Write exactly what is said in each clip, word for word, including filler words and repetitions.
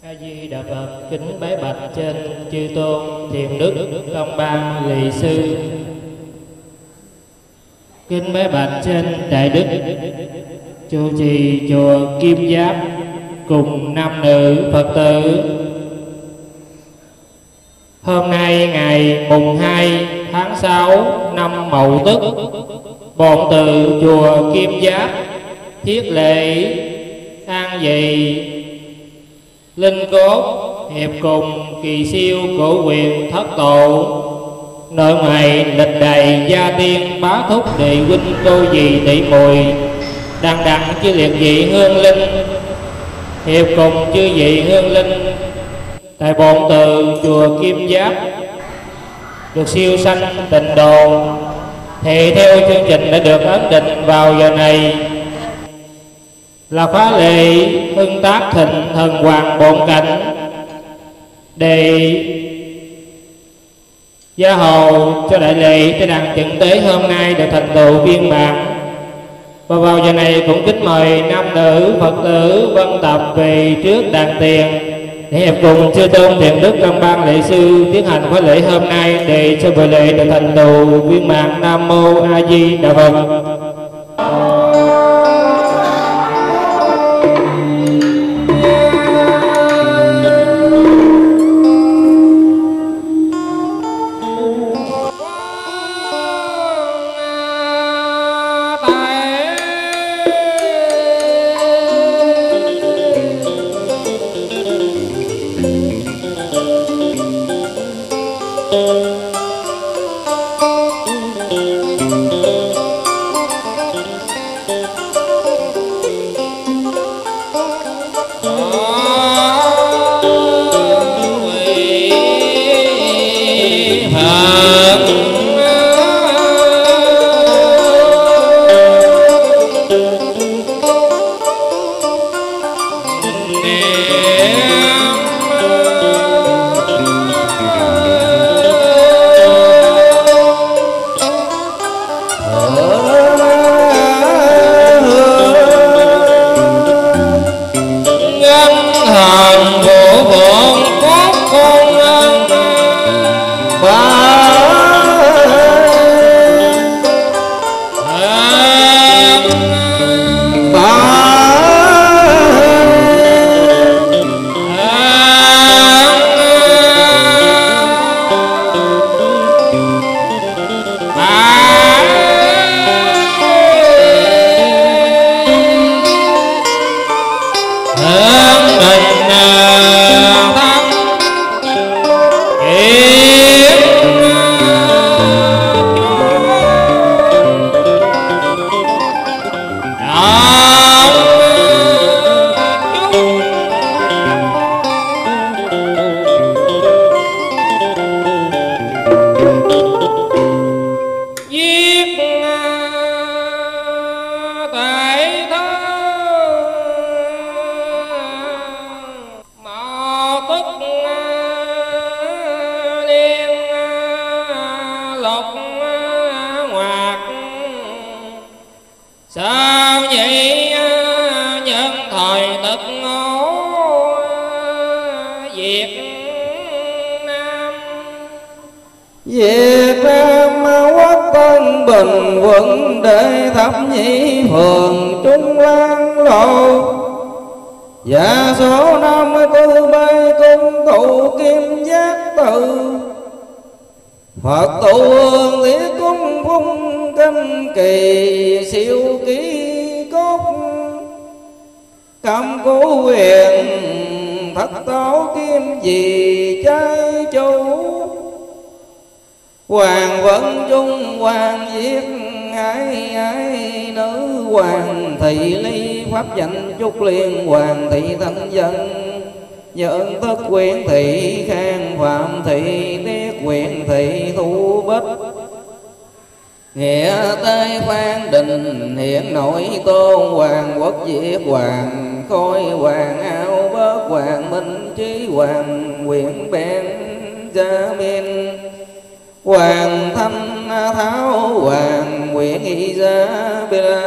A Di Đà Phật. Kính bái bạch trên chư tôn thiền đức công ban lì sư. Kính bái bạch trên đại đức trụ trì chùa Kim Giáp cùng nam nữ Phật tử. Hôm nay ngày mùng hai tháng sáu năm Mậu Tuất, bổn tự chùa Kim Giáp thiết lễ an vị linh cốt hiệp cùng kỳ siêu cổ quyền thất tổ. Nội ngoại lịch đầy gia tiên bá thúc đệ huynh cô dì tỷ muội, đằng đằng chư liệt vị hương linh hiệp cùng chư vị hương linh tại bổn tự chùa Kim Giáp được siêu sanh tịnh độ. Thì theo chương trình đã được ấn định vào giờ này là khóa lễ hưng tác thịnh thần hoàng bổn cảnh, để gia hầu cho đại lễ trên đàn chẩn tế hôm nay được thành tựu viên mãn. Và vào giờ này cũng kính mời nam nữ Phật tử vân tập về trước đàn tiền để hiệp cùng chư tôn thiền đức công ban lễ sư tiến hành khóa lễ hôm nay để cho buổi lễ được thành tựu viên mãn. Nam mô A Di Đà Phật.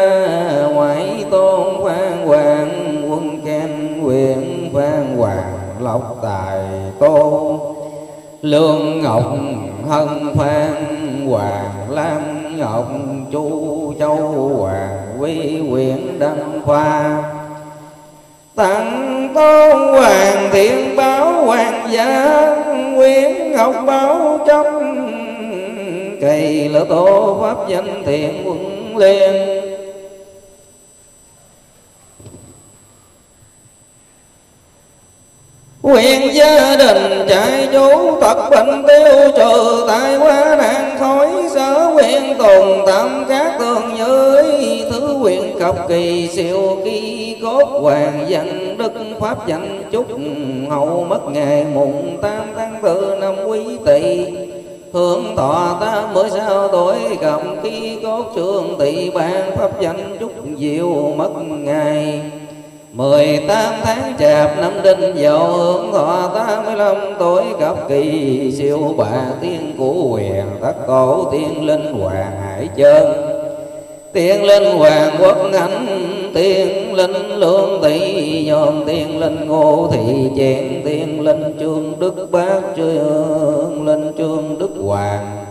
Ngoại tôn Phan Hoàng quân can quyền Phan Hoàng lộc tài tô, Lương Ngọc Hân Phan Hoàng Lam Ngọc Chu Châu Hoàng Quý Quyển Đăng Khoa, Tặng Tôn Hoàng Thiện Báo Hoàng Gia Nguyễn Ngọc Báo trong Kỳ Lỡ Tô Pháp Danh Thiện Quân Liên. Nguyện gia đình chạy trú tật bệnh tiêu trừ, tai qua nạn khói sở nguyện tồn tạm các tường giới, thứ nguyện cập kỳ siêu kỳ cốt hoàng danh đức pháp danh chúc hậu mất ngày mùng tám tháng tư năm Quý Tỵ, hưởng thọ tám mươi sáu tuổi cầm ký cốt trường tỵ ban pháp danh chúc diệu mất ngày mười tám tháng chạp năm Đinh Dậu, hưởng thọ tám mươi lăm tuổi cấp kỳ siêu bà tiên của quyền thất tổ tiên linh hoàng Hải Chân, tiên linh hoàng Quốc Ảnh, tiên linh Lương Thị Nhôm, tiên linh Ngô Thị Chén, tiên linh Trương Đức Bác, trương linh Trương Đức Hoàng,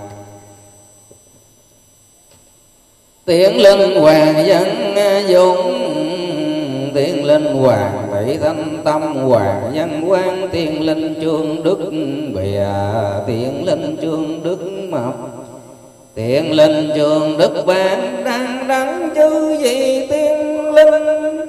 tiên linh Hoàng Văn Dũng, tiên linh Hoàng Thị Thanh Tâm, Hoàng Văn Quang, tiên linh Trương Đức Bìa, tiên linh Trương Đức Mập, tiên linh Trương Đức Ban, đang đắng chư vị tiên linh.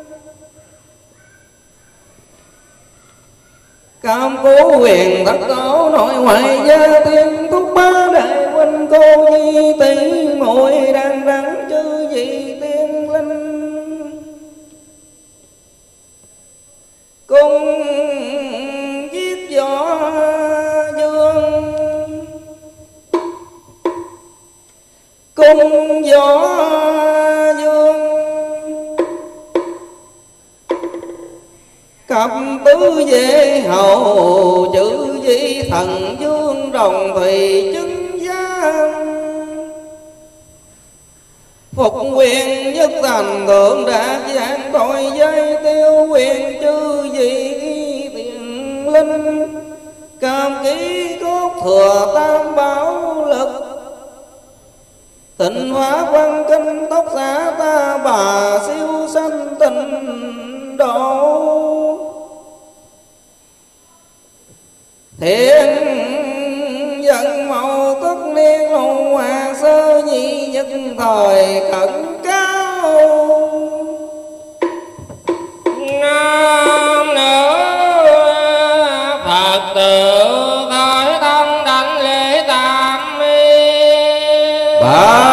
Cam cố quyền thất tổ nội ngoại gia tiên thúc ba đại huynh cô nhi tỷ muội, đang đắng chư vị tiên linh. Cung giết võ dương, cung võ dương, cặp tứ vệ hầu chữ vi thần dương, đồng thùy chứng giang, phục quyền nhất thành thượng đạt giảng tội dây tiêu, quyền chư vị tiền linh, cam ký cốt thừa tam bảo lực, tịnh hóa văn kinh tóc giả ta bà siêu sanh tịnh độ, thiện dân màu tức niên hùng hòa sơ nhị nhất thời cận cao. Nam nữ Phật tử khởi thân đảnh lễ tam mi. Bà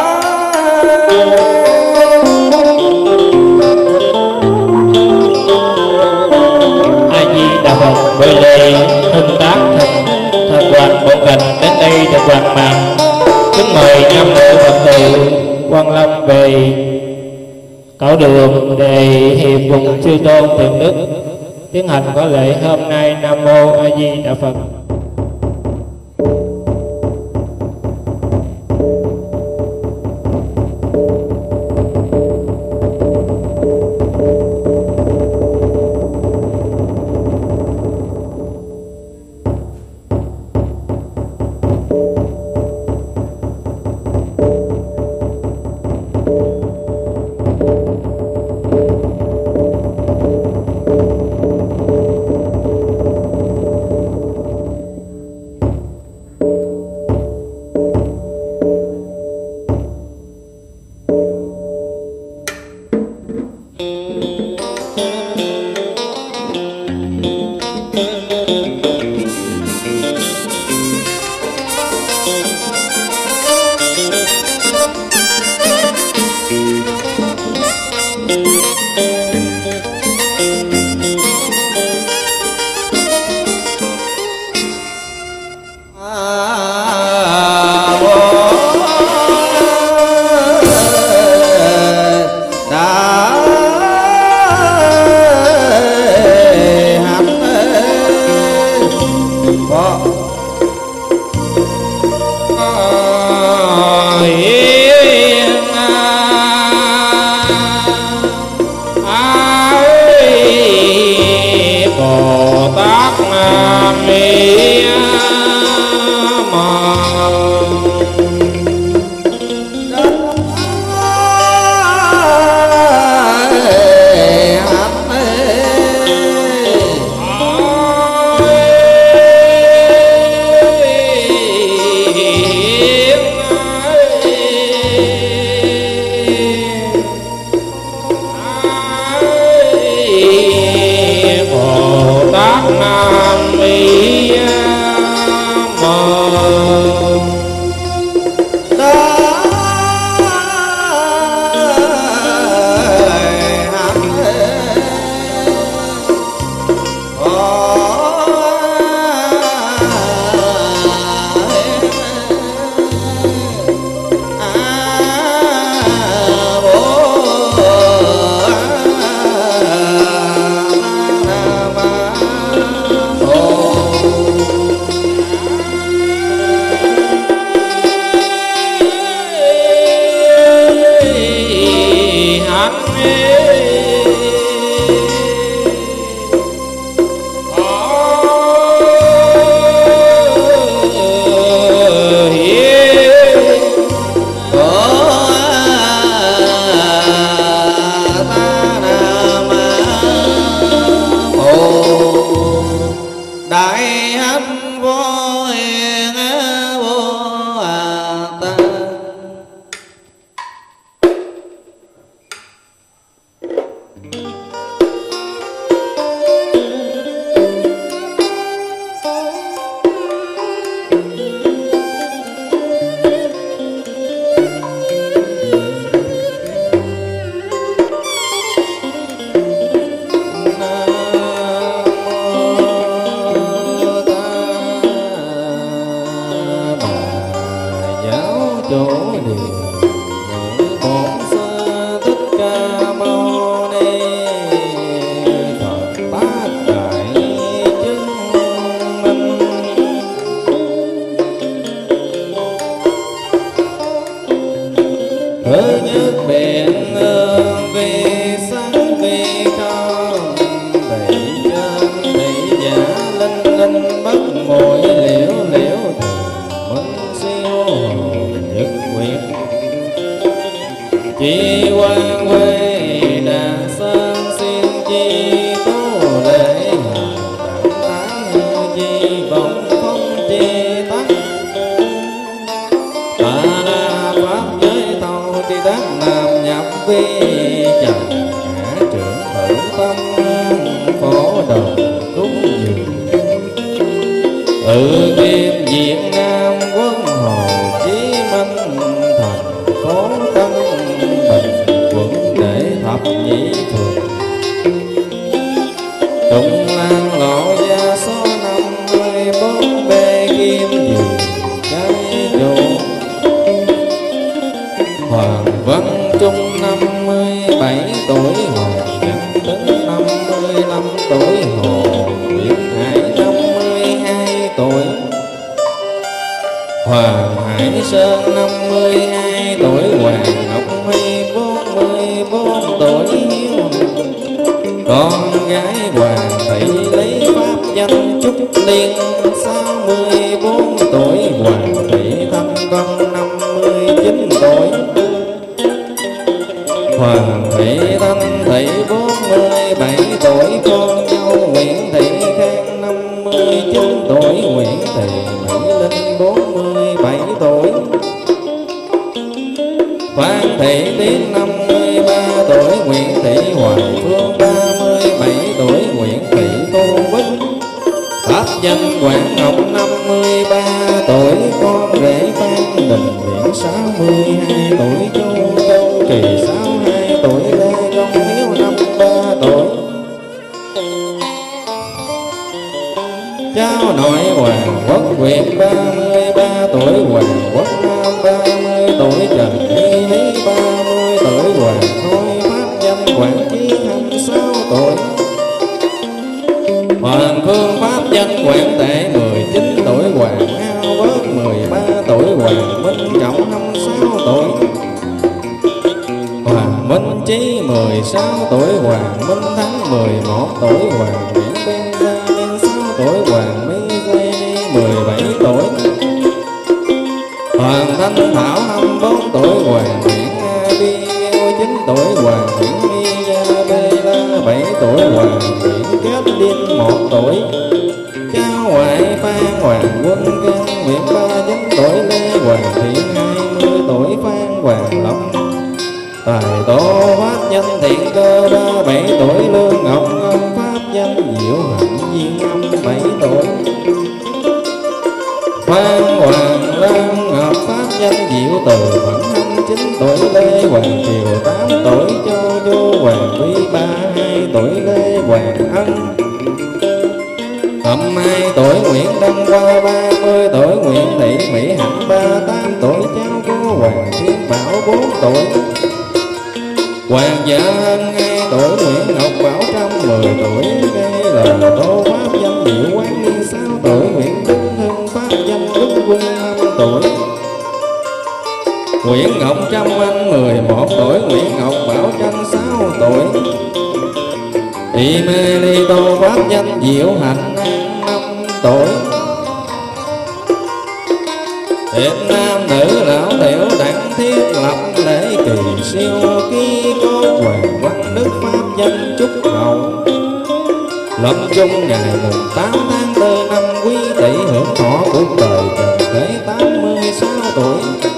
A Di Đà Phật. Bởi lễ hưng tác thần thần hoàng bộ cảnh đến đây được hoàn mãn. Kính mời nam nữ Phật tử Quan Lâm về cõi đường để hiệp cùng chư tôn thượng đức tiến hành có lễ hôm nay. Nam mô A Di Đà Phật. Tát Nam Ni Mô. mười sáu tuổi Hoàng Minh Thắng, mười một tuổi Hoàng Nguyễn Ben Gia Niên Thanh Thảo năm bốn tuổi, Hoàng Nguyễn Bi chín tuổi, Hoàng Nguyễn Isabella bảy tuổi, Hoàng Nguyễn Kết Liên một tuổi, cháu ngoại Phan Hoàng Quân Can Nguyễn ba chín tuổi, Lê Hoàng Thiện hai mươi tuổi, Phan Hoàng Long tài tổ pháp danh Thiện Cơ ba bảy tuổi, Lương Ngọc Ngân pháp danh Diệu Hạnh Viên Âm bảy tuổi, Phan Hoàng Lan Ngọc pháp danh Diệu Từ Phận Âm chín tuổi, Lê Hoàng Triều tám tuổi, Châu Du Hoàng Vi ba hai tuổi, Lê Hoàng Ân Hậm hai tuổi, Nguyễn Đăng Hoa ba mươi tuổi, Nguyễn Thị Mỹ Hạnh ba tám tuổi, cháu của Hoàng Thiên Bảo bốn tuổi, Hoàng Dạ Hân hai tuổi, Nguyễn Ngọc Bảo Trâm mười tuổi, đây là Tô pháp danh Diệu Quán Niên sáu tuổi, Nguyễn Đức Hưng pháp danh Đức Quân năm tuổi, Nguyễn Ngọc Trâm Anh mười một tuổi, Nguyễn Ngọc Bảo Tranh sáu tuổi, Thị Mê Ly Tô pháp danh Diệu Hạnh năm tuổi, Thiệt nam nữ lão tiểu đẳng thiết lập lễ kỳ siêu ký cốt, Hoàng Văn Đức pháp danh Trúc Hậu lâm chung ngày mùng tám tháng tư năm Quý Tỵ, hưởng thọ cuộc đời trần thế tám mươi sáu tuổi,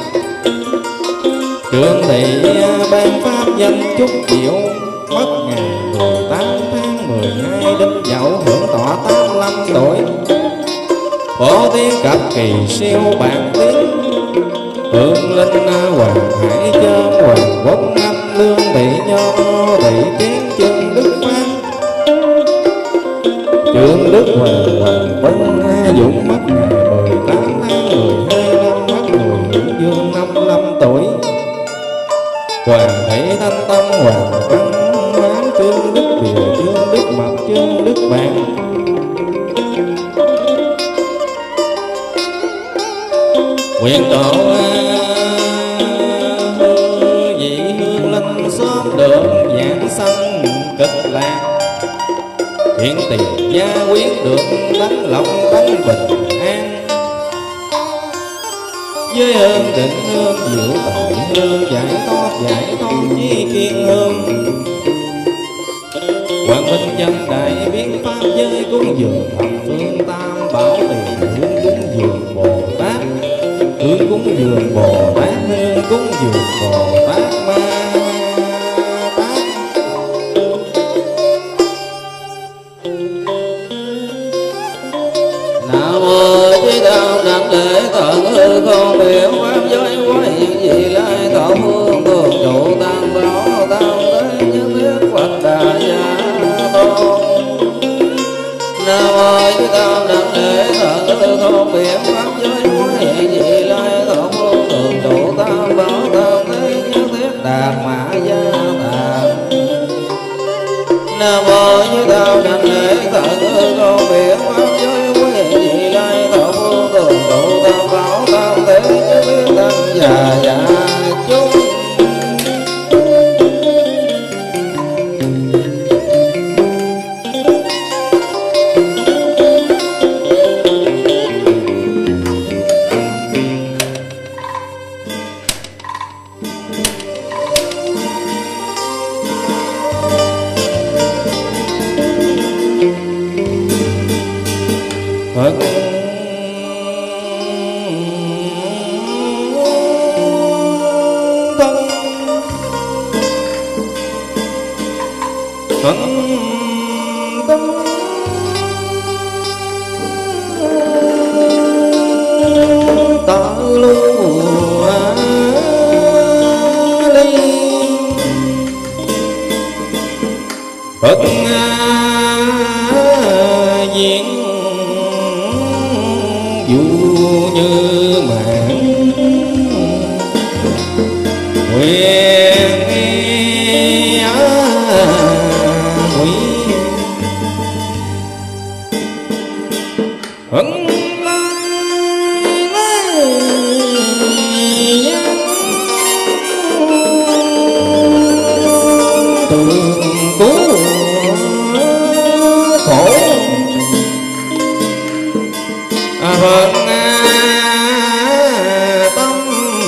Trương Thị ban pháp danh Trúc Diệu mất ngày mười tám tháng mười hai Đinh Dậu, hưởng thọ tám mươi lăm tuổi, Phổ Tiến Cập Kỳ siêu bản tiến, Hương Linh Hoàng Hải Trơn Hoàng Quốc Anh Lương Thị Nho Thị Kiến Trương Đức Phan Trương Đức Hoàng Hoàng Vân Dũng mất ngày mười tám tháng mười hai năm mất người Hưởng Dương năm mươi lăm tuổi, Hoàng Thị Thanh Tâm Hoàng Văn Hoán Trương Đức Bìa Trương Đức Mập Trương Đức Bạc, Nguyện tổ vị Hương Linh xóm đường Giảng Sanh Cực Lạc, hiện tiền gia quyến được đánh lộc đánh bình an, với hương định hương diệu tội hương giải thoát giải thoát chi kiên hương, Hoàng Minh Chân đại biến pháp giới cúng dường thập phương tam bảo tiền hương cúng dường Bồ Tát, hương cúng dường Bồ Tát, hương cúng dường Bồ Tát Ma Tát. Nam mô Chí Đạo Đảnh Lễ Tận Hư Không Biểu Pháp Giới Quái Hiện Dị Lai Thọ Phương Thường Trụ Tam Bảo Tam Thế Nhất Thiết Phật Đà Gia Tôn. Nam mô Chí Đạo Đảnh Lễ Tận Hư Không Biểu Pháp Giới Quái Hiện Dị Lai Thọ Phương Thường Trụ Tam Bảo Tam Thế Nhất Thiết Đạt Mã Gia Tạng. Nam mô Chí Đạo Đảnh Lễ Tận Hư Không Biểu Pháp Giới Quái Hiện Dị Lai Thọ Phương Thường Trụ Tam Bảo Tam Thế Nhất Thiết Tăng Già Dạ Chúng. Phật thân Phật tâm tự lưu ly Phật diện dù như mạng nguyện nguyện hững từng cứu khổ Phật tâm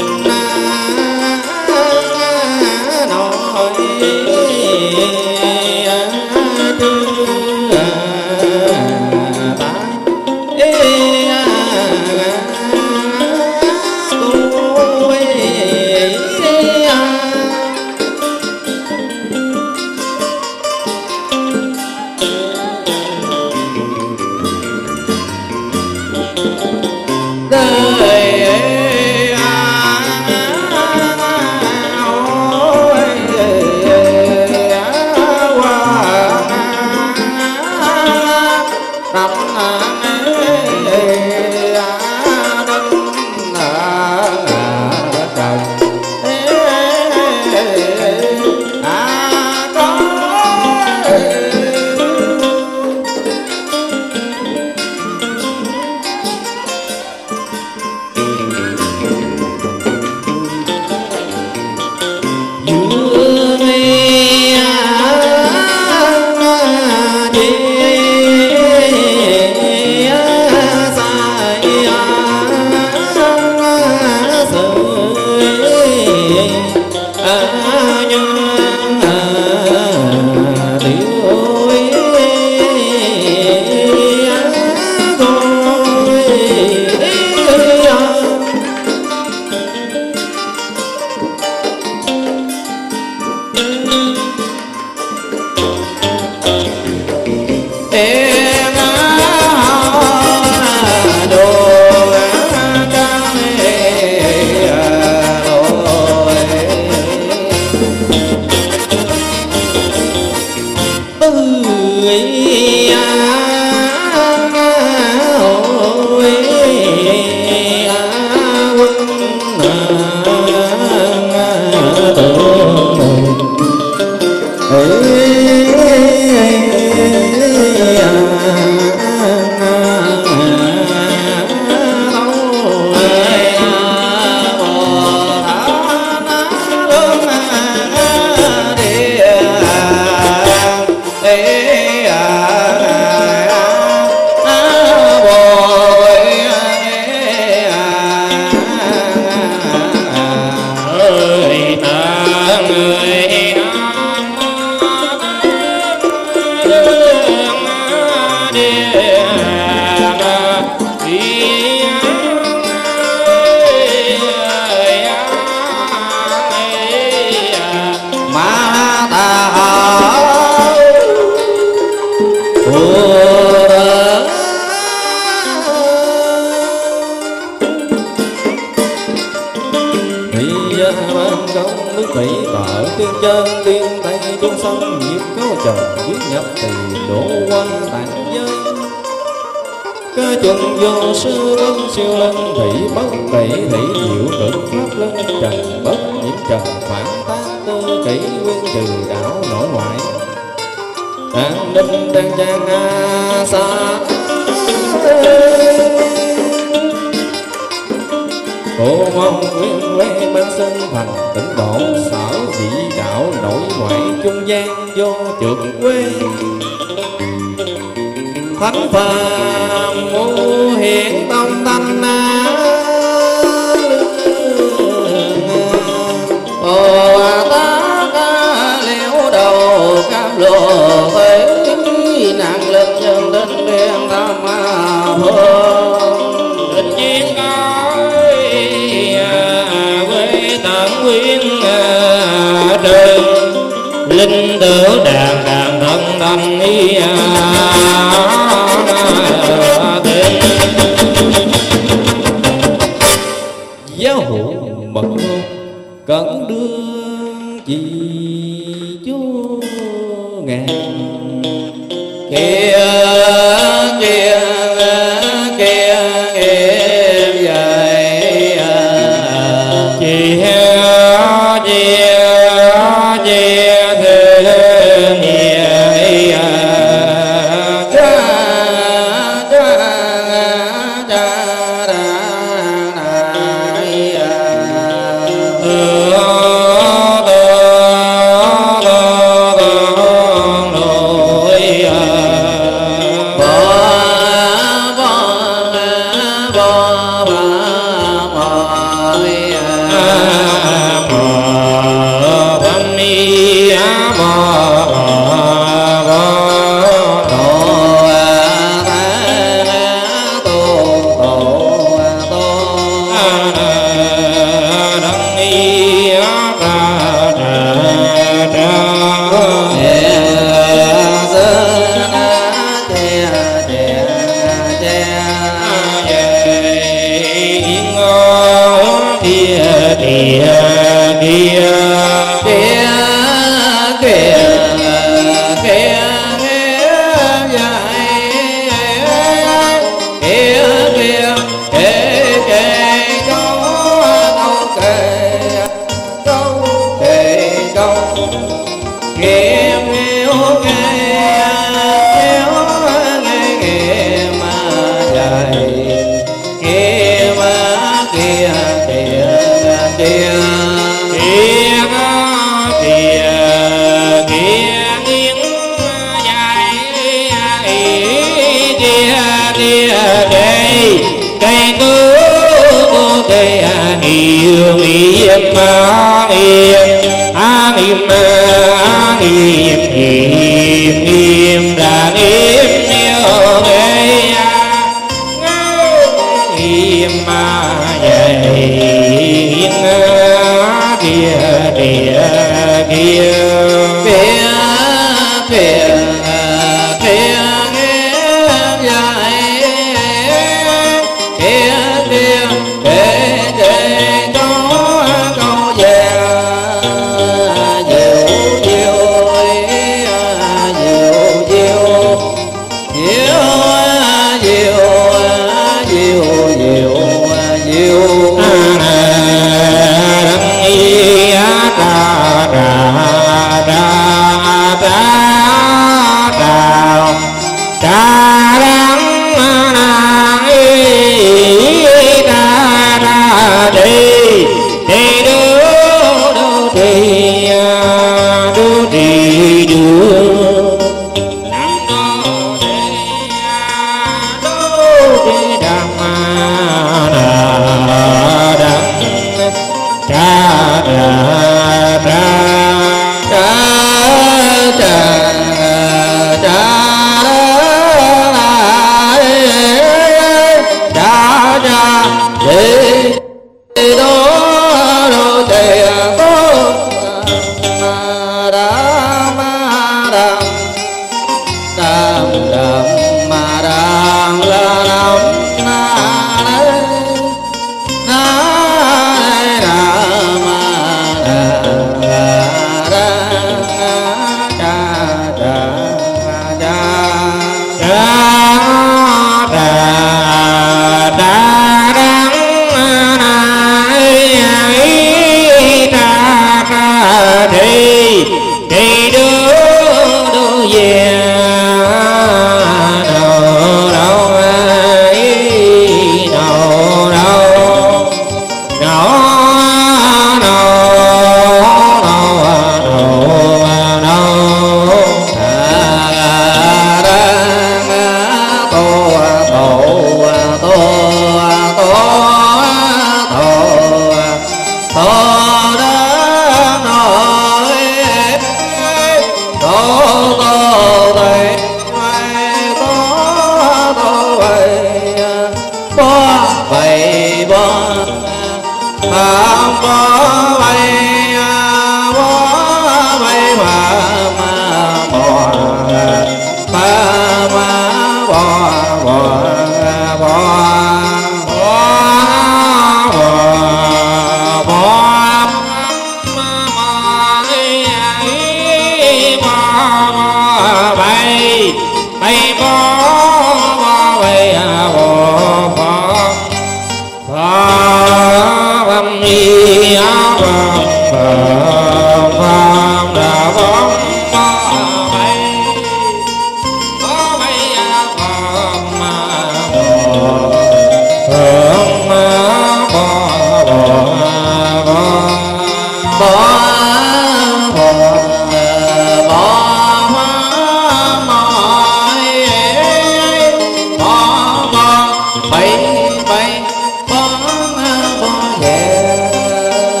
bay bay bó bó về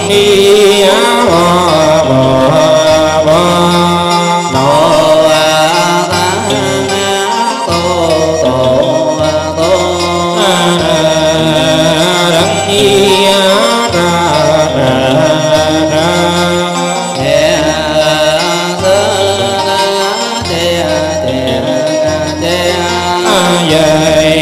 ni bò bò bò nô ta tô tô tô đăng ni ra ra ra thề sơ thề thề thề về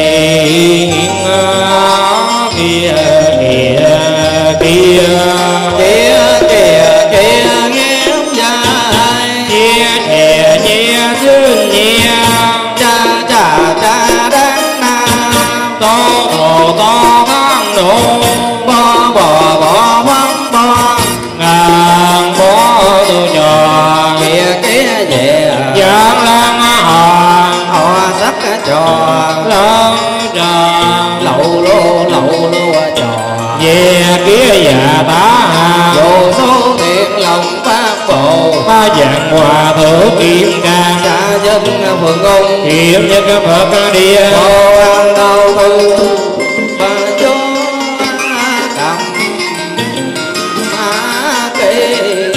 kia kia kia kia kia kia nghe dài chia thề chia thương nhẹ cha cha cha đáng nam to thổ to thang nổ bò bò bò bò bò ngàn bó từ nhỏ kia kia về giang lang hòn họ sắc trò lớn tròn lậu lô lậu lô trò về kia già tá vô số thiện lòng pháp bộ ba dạng hòa thượng kim cang cha dân phượng ngôn kiếm nhất Phật địa cô ăn đau tư và cho cầm ma kê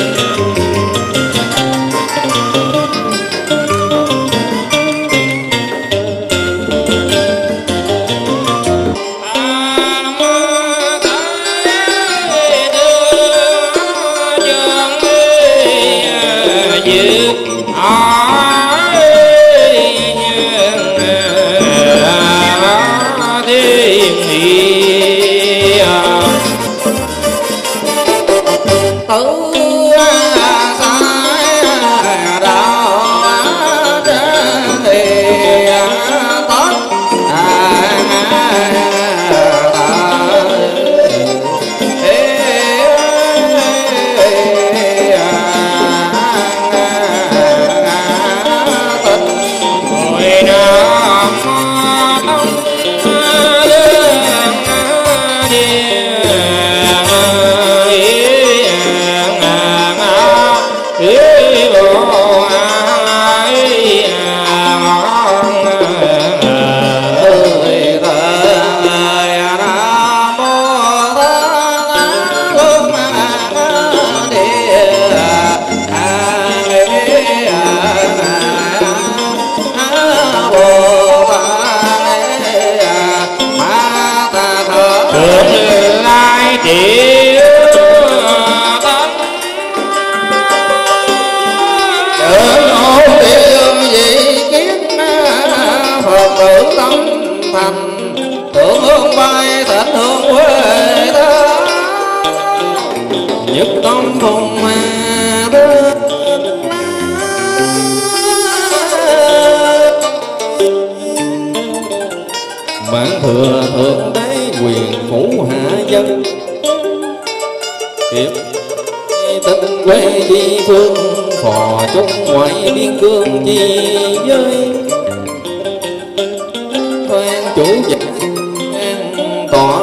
thừa thượng đế quyền phủ hạ dân hiệp tinh quê chi phương phò chung ngoại biên cương chi giới thoan chủ dạng tọa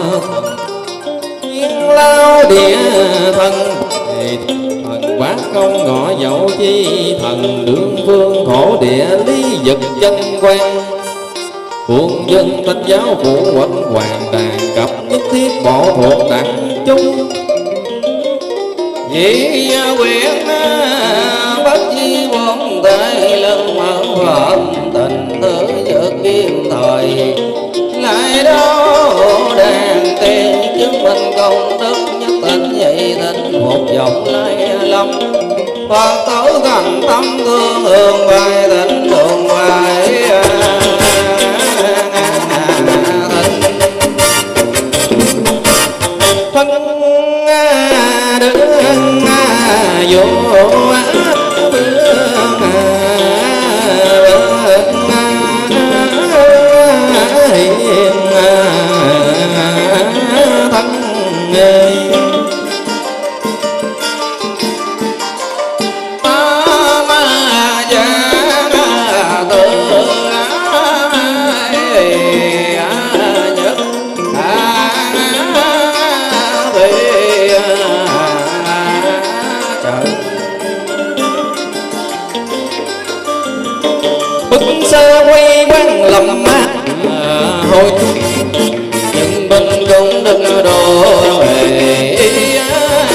yên lao địa thân thần bát không ngọ dậu chi thần đương phương thổ địa lý vật chân quan quân dân tinh giáo phụ quận hoàng đàn cập nhất thiết bộ thuộc đặng chung dĩ quyền bất chi quân tây lân mở phận tình tử vật kim thời lại đó đàn tiền chứng minh công đức nhất tịnh vậy thịnh một dòng lai lâm Phật tử thành tâm thương hương bài thịnh đường bài thân đứng vô quay quán lầm mát hồi nhưng bên cũng đừng đồ về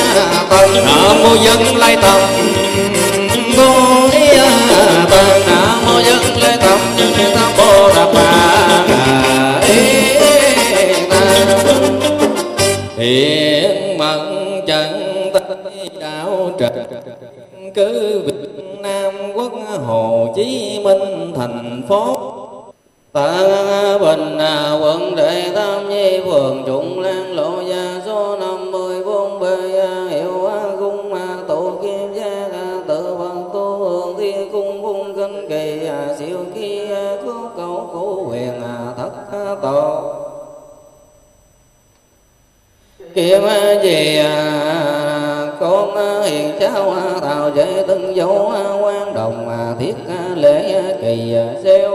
hiện mật trận Tây đạo trật cứ Việt Nam quốc Hồ Chí Minh thành phố Tạ Bình quận Đệ Tam Nhi phường Trụng Lan lộ gia số năm mươi bốn B hiệu cung tổ kim gia tự vận tu hương thiên cung cung kinh kỳ siêu kia cứu cầu cứu huyền thất tổ kiếm gì con hiền cháu tàu dễ từng dấu quan đồng thiết lễ kỳ xeo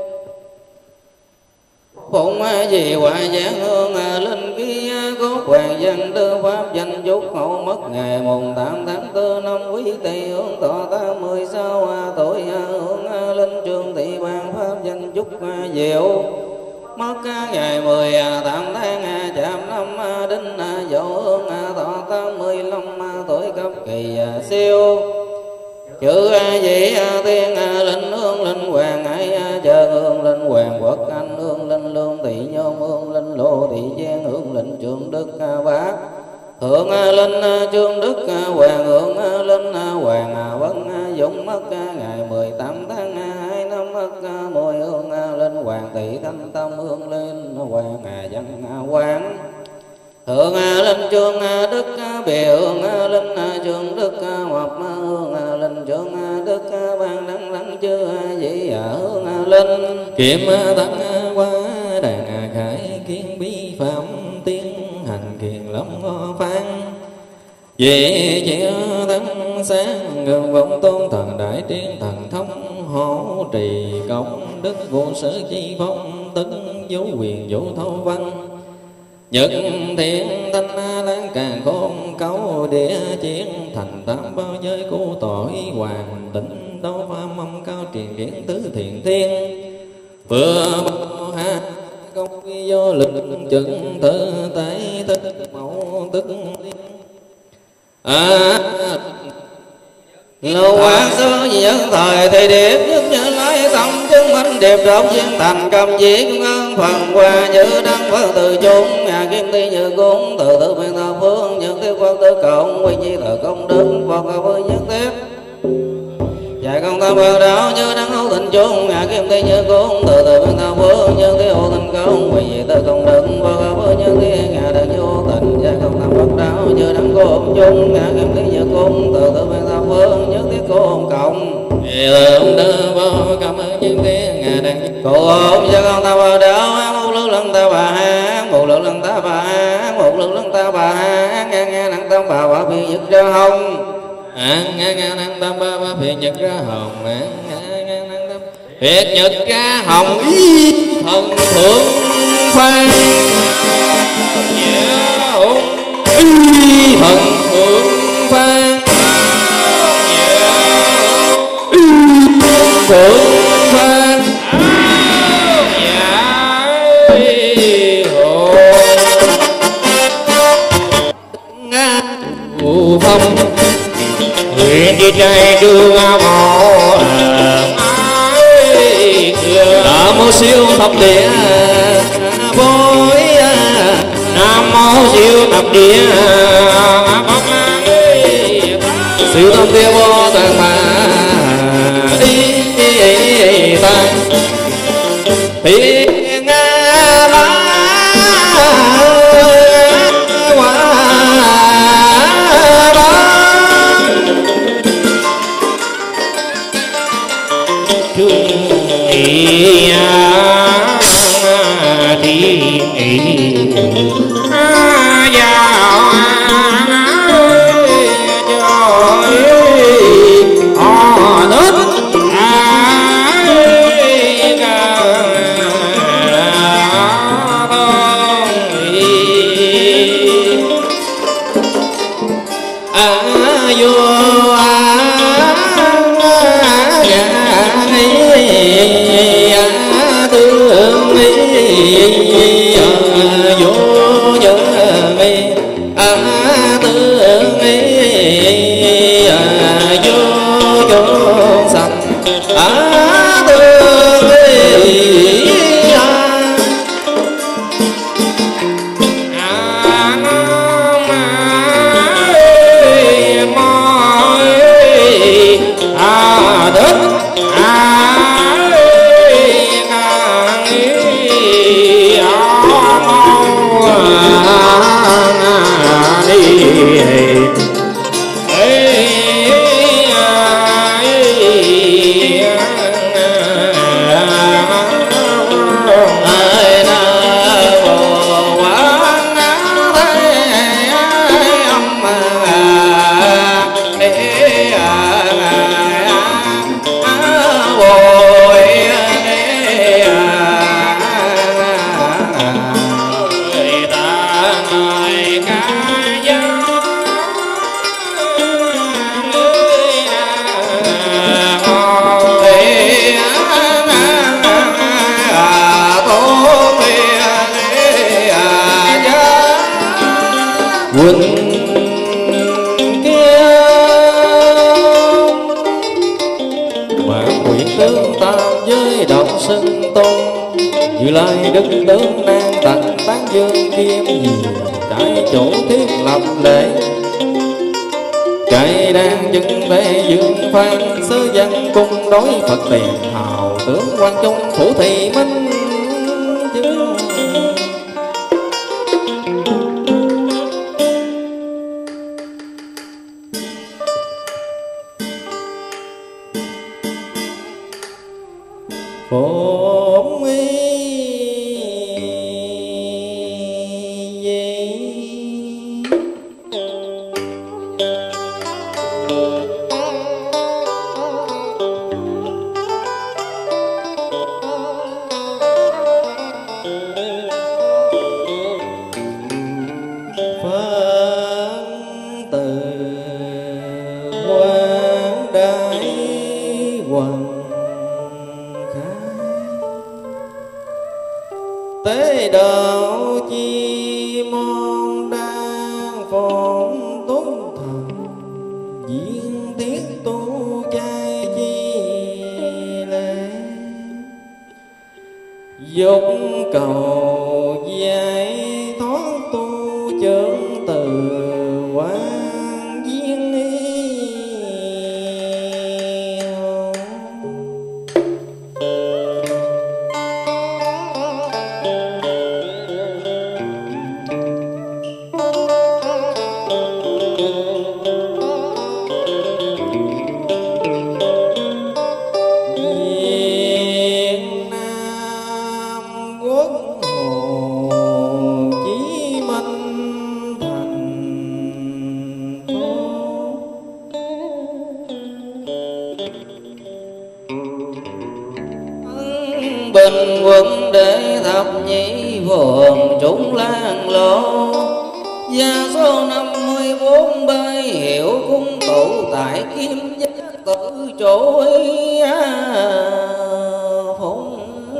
phụng gì hoài giảng hương linh ký cốt hoàng văn tư pháp danh chúc hậu mất ngày mùng tám tháng tư năm quý tỵ hưởng thọ tám mươi sáu tuổi hưởng linh trường thị ban pháp danh chúc diệu mất ngày mười tám tháng chạm năm đinh dậu hương thọ tám mươi lăm tuổi cấp kỳ siêu chữ vị tiên linh hương linh hoàng ấy chờ hương linh hoàng quốc anh hương linh lương thị nhôm hương linh lô thị giang hương linh trường đức bá hương linh trương đức hoàng hương linh hoàng vân dũng mất ngày mười tám tháng hai năm mất mười hương linh hoàng thị thanh tâm hương linh hoàng văn quán hương linh trương đức bề hương linh trương đức mập hương linh trương đức ban đăng đăng chư vị hương linh kiếm tăng qua đàn khải kiến bí phạm tiến hành kiền lâm phan về chia tăng sáng gần vọng tôn thần đại tiên thần thông hổ trì công đức vô sở chi phong tấn dấu quyền vũ thâu văn nhật thiện thanh lan càng khôn câu địa chiến thành tam bao giới cứu tội hoàng tịnh đấu pha mâm cao truyền điển tứ thiện thiên vừa bao ha công vô lực chứng tự tại thức mẫu tức à lưu quán xưa dân thời thì điệp nhất như lấy tâm chứng minh điệp độc viên thành cầm chỉ cũng ơn phần quà như đăng phật từ chúng nhà kim ti như cung từ từ bên thập phương những tiêu quan tư cộng quy chi từ công đức phật cao với nhất tiếp dạy công tam bờ đạo như đăng hữu tình chúng nhà kim ti như cung từ từ bên thập phương những tiêu tình công quy chi từ công đức phật cao với nhất tiếp nhà đăng vô tình dạy công tam bậc đạo như đăng côn chung nhà kim ti như cung từ từ bên thập phương nhất tiếp côn cộng lượng đơ vô cảm ơn những tiếng ngài đang cụ ổn cho con ta bờ đạo một lượng lần ta bà hát một lượng lần ta bà hát một lượng lần ta bà hát nghe nghe năng tâm bà bà phiền nhật ra hồng nghe nghe năng tâm bà bà phiền nhật ra hồng nghe nghe năng tâm phiền nhật ra hồng ý thần thượng phan ý thần thượng phan thượng phan phù phong nguyện đi trai đưa mộ nam mô siêu thập địa bối nam mô siêu thập địa siêu thập địa vô tạng bà đi tăng thiên la quả Quỳnh kia mà quyện tương tam với động sinh tôn, Như Lai đức tướng nan tận tán dương kim nhiều, Trải chỗ thiết lập lễ Trại đang chứng thế dương phan, Sớ dân cung đối Phật tiền hào tướng quan trung phủ thị minh chứng. Phổm y Phán từ quán đại hoàng tế đạo chi môn đang phổn tuấn thần, Viên thiết tu trai chi lễ, Dục cầu giải thoát tu chướng từ quan viên y. Bình quân để thập nhị vườn trúng lan lộ, Gia số năm mươi bốn bay hiệu cung tụ tại kim giác tự trỗi phụng.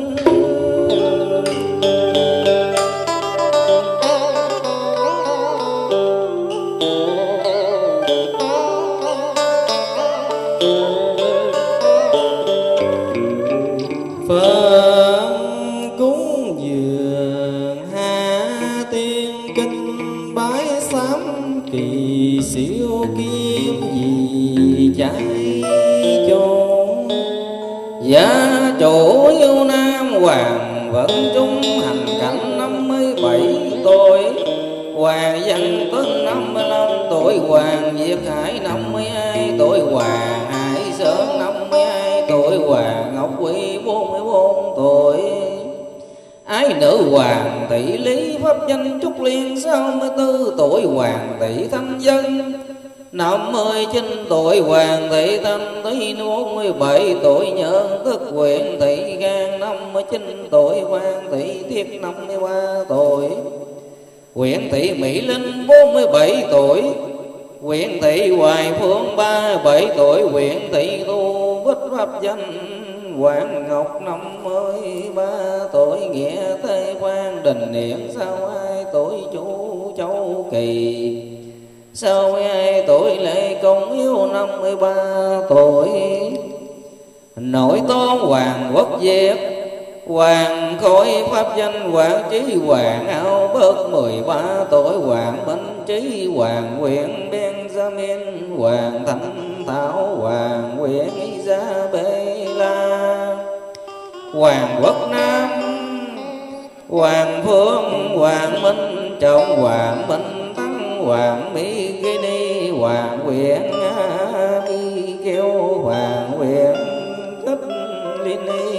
Phật cúng dường hạ tiên kinh, bái sám kỳ siêu kim vì trái chốn. Gia chủ yêu nam hoàng vận trung hành cảnh năm mươi bảy tuổi, Hoàng Văn Tính năm mươi lăm tuổi, Hoàng Việt Hải năm mươi hai tuổi, Hoàng Hải Sơn năm mươi hai tuổi, Hoàng Ngọc Quý bốn mươi bốn tuổi. Ái nữ Hoàng Tỷ Lý pháp danh Trúc Liên sáu mươi tư tuổi, Hoàng Tỷ Thanh Dân năm mươi chín tuổi, Hoàng Thị Thanh Tý bốn mươi bảy tuổi, Nhân Thức Huyện Thị Gan năm mươi chín tuổi, Hoàng Thị Thiết năm mươi ba tuổi, Huyện Thị Mỹ Linh bốn mươi bảy tuổi, Huyện Thị Hoài Phương ba mươi bảy tuổi, Huyện Thị Thu Bích pháp danh Hoàng Ngọc năm mươi ba tuổi, Nghĩa Tây Quan Đình Niệm sáu mươi hai tuổi, Chú Châu Kỳ sáu mươi hai tuổi, Lệ Công Hiếu năm mươi ba tuổi. Nội tôn Hoàng Quốc Việt Hoàng Khôi pháp danh Hoàng Trí Hoàng Ao Bớt mười ba tuổi, Hoàng Minh Trí Hoàng huyện Benjamin, Hoàng Thanh Thảo Hoàng huyện Isabella, Hoàng Quốc Nam Hoàng Phương Hoàng Minh Trọng Hoàng Minh Tăng hoàng mỹ ghê ni hoàng huyện mi kêu hoàng huyện thích liên ni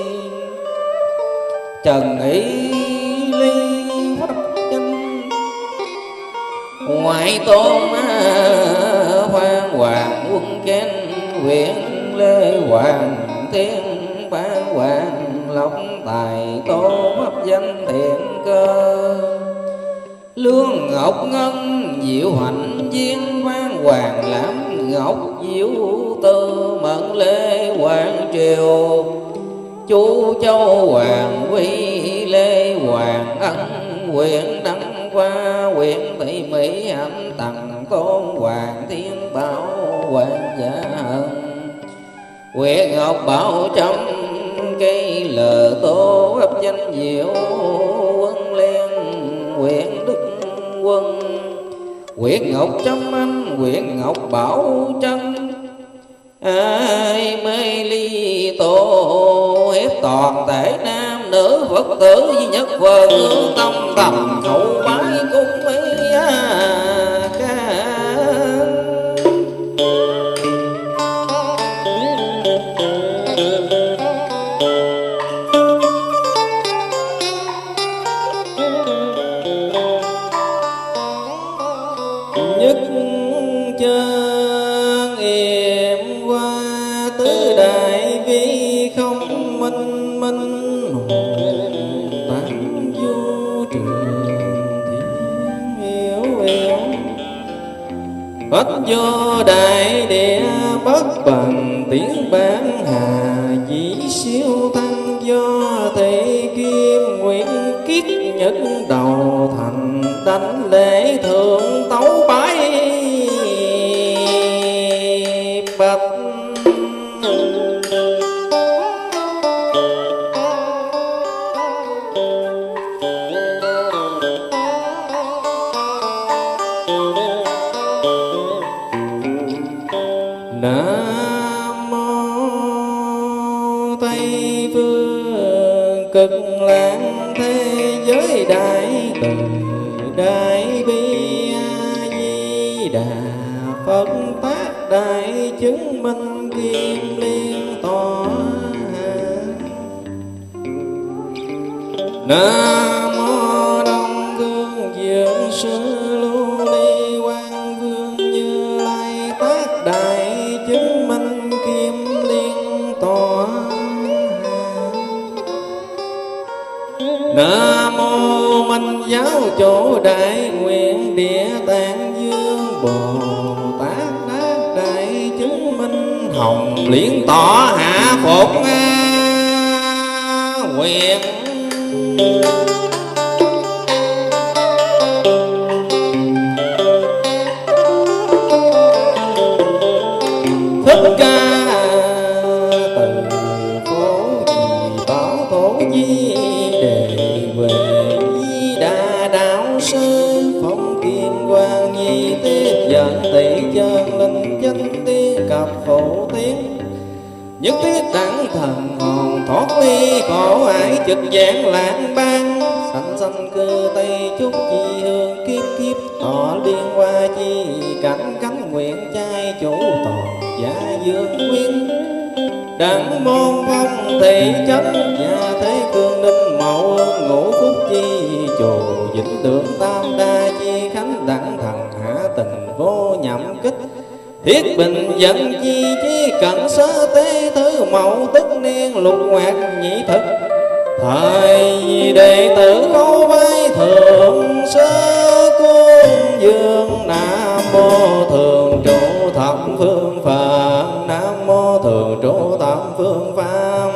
trần ý ly pháp danh ngoại tôn phan hoàng quân kén huyện lê hoàng thiên phan hoàng lộc tài tô pháp danh thiện cơ lương ngọc ngân diệu hạnh viên phan hoàng lãm ngọc diệu tư mận lê hoàng triều chú châu hoàng quy lê hoàng ân huyện đăng qua huyện thị mỹ hạnh tầng tôn hoàng thiên bảo hoàng gia hận huyện ngọc bảo trong cây lờ tô ấp danh diệu quân liên huyện đức quân huyện ngọc trâm anh huyện ngọc bảo trân ai mê ly tô hết toàn thể nam nữ phật tử duy nhất vợ tông tầm hậu bái cung mấy ca nhất chân em qua tứ đại vi không minh minh tăng vô trường thiên hiểu hiểu bất vô đại địa bất bằng tiếng bán hà chỉ siêu tăng do thị kim nguyện kiết nhất đầu thành đánh lễ thượng tấu bái bạch Nam mô Tây phương cực lạc thế giới đại từ đại bi a di đà Phật tác đại chứng minh kim liên tọa Nam mô Đông Phương Dược Sư Lưu Ly Quang Vương Như Lai tác đại chứng minh kim liên tọa Nam mô Minh Giáo Chỗ Đại Nguyện Địa Tạng Dương Bồ Tát Đắc Đại Chứng Minh Hồng Liên Tỏ Hạ Phột Nguyện Thích Ca từ phố gì bảo thổ di đề về di đà đạo sư phong kiên quang nhi tiết dẫn tỷ chân linh danh tiết cập phổ tiếng nhất thiết đẳng thần hồn thoát ly khổ ải trực dạng lãng ban sanh sanh cơ tây chúc chi hương kiếp kiếp thọ liên hoa chi cảnh cánh nguyện trai chủ toàn gia dương quyến đặng môn phong thị trấn gia thế cương ninh mậu ngũ phúc chi chùa vĩnh tượng tam đa chi khánh đặng thần hạ tình vô nhậm kích thiết bình dẫn chi chi cận sơ tế thứ mậu tức niên lục hoạt nhị thực thời đệ tử khấu vai thượng sơ cung dương nam mô thường trụ thập phương Phật nam mô thường trụ thập phương Pháp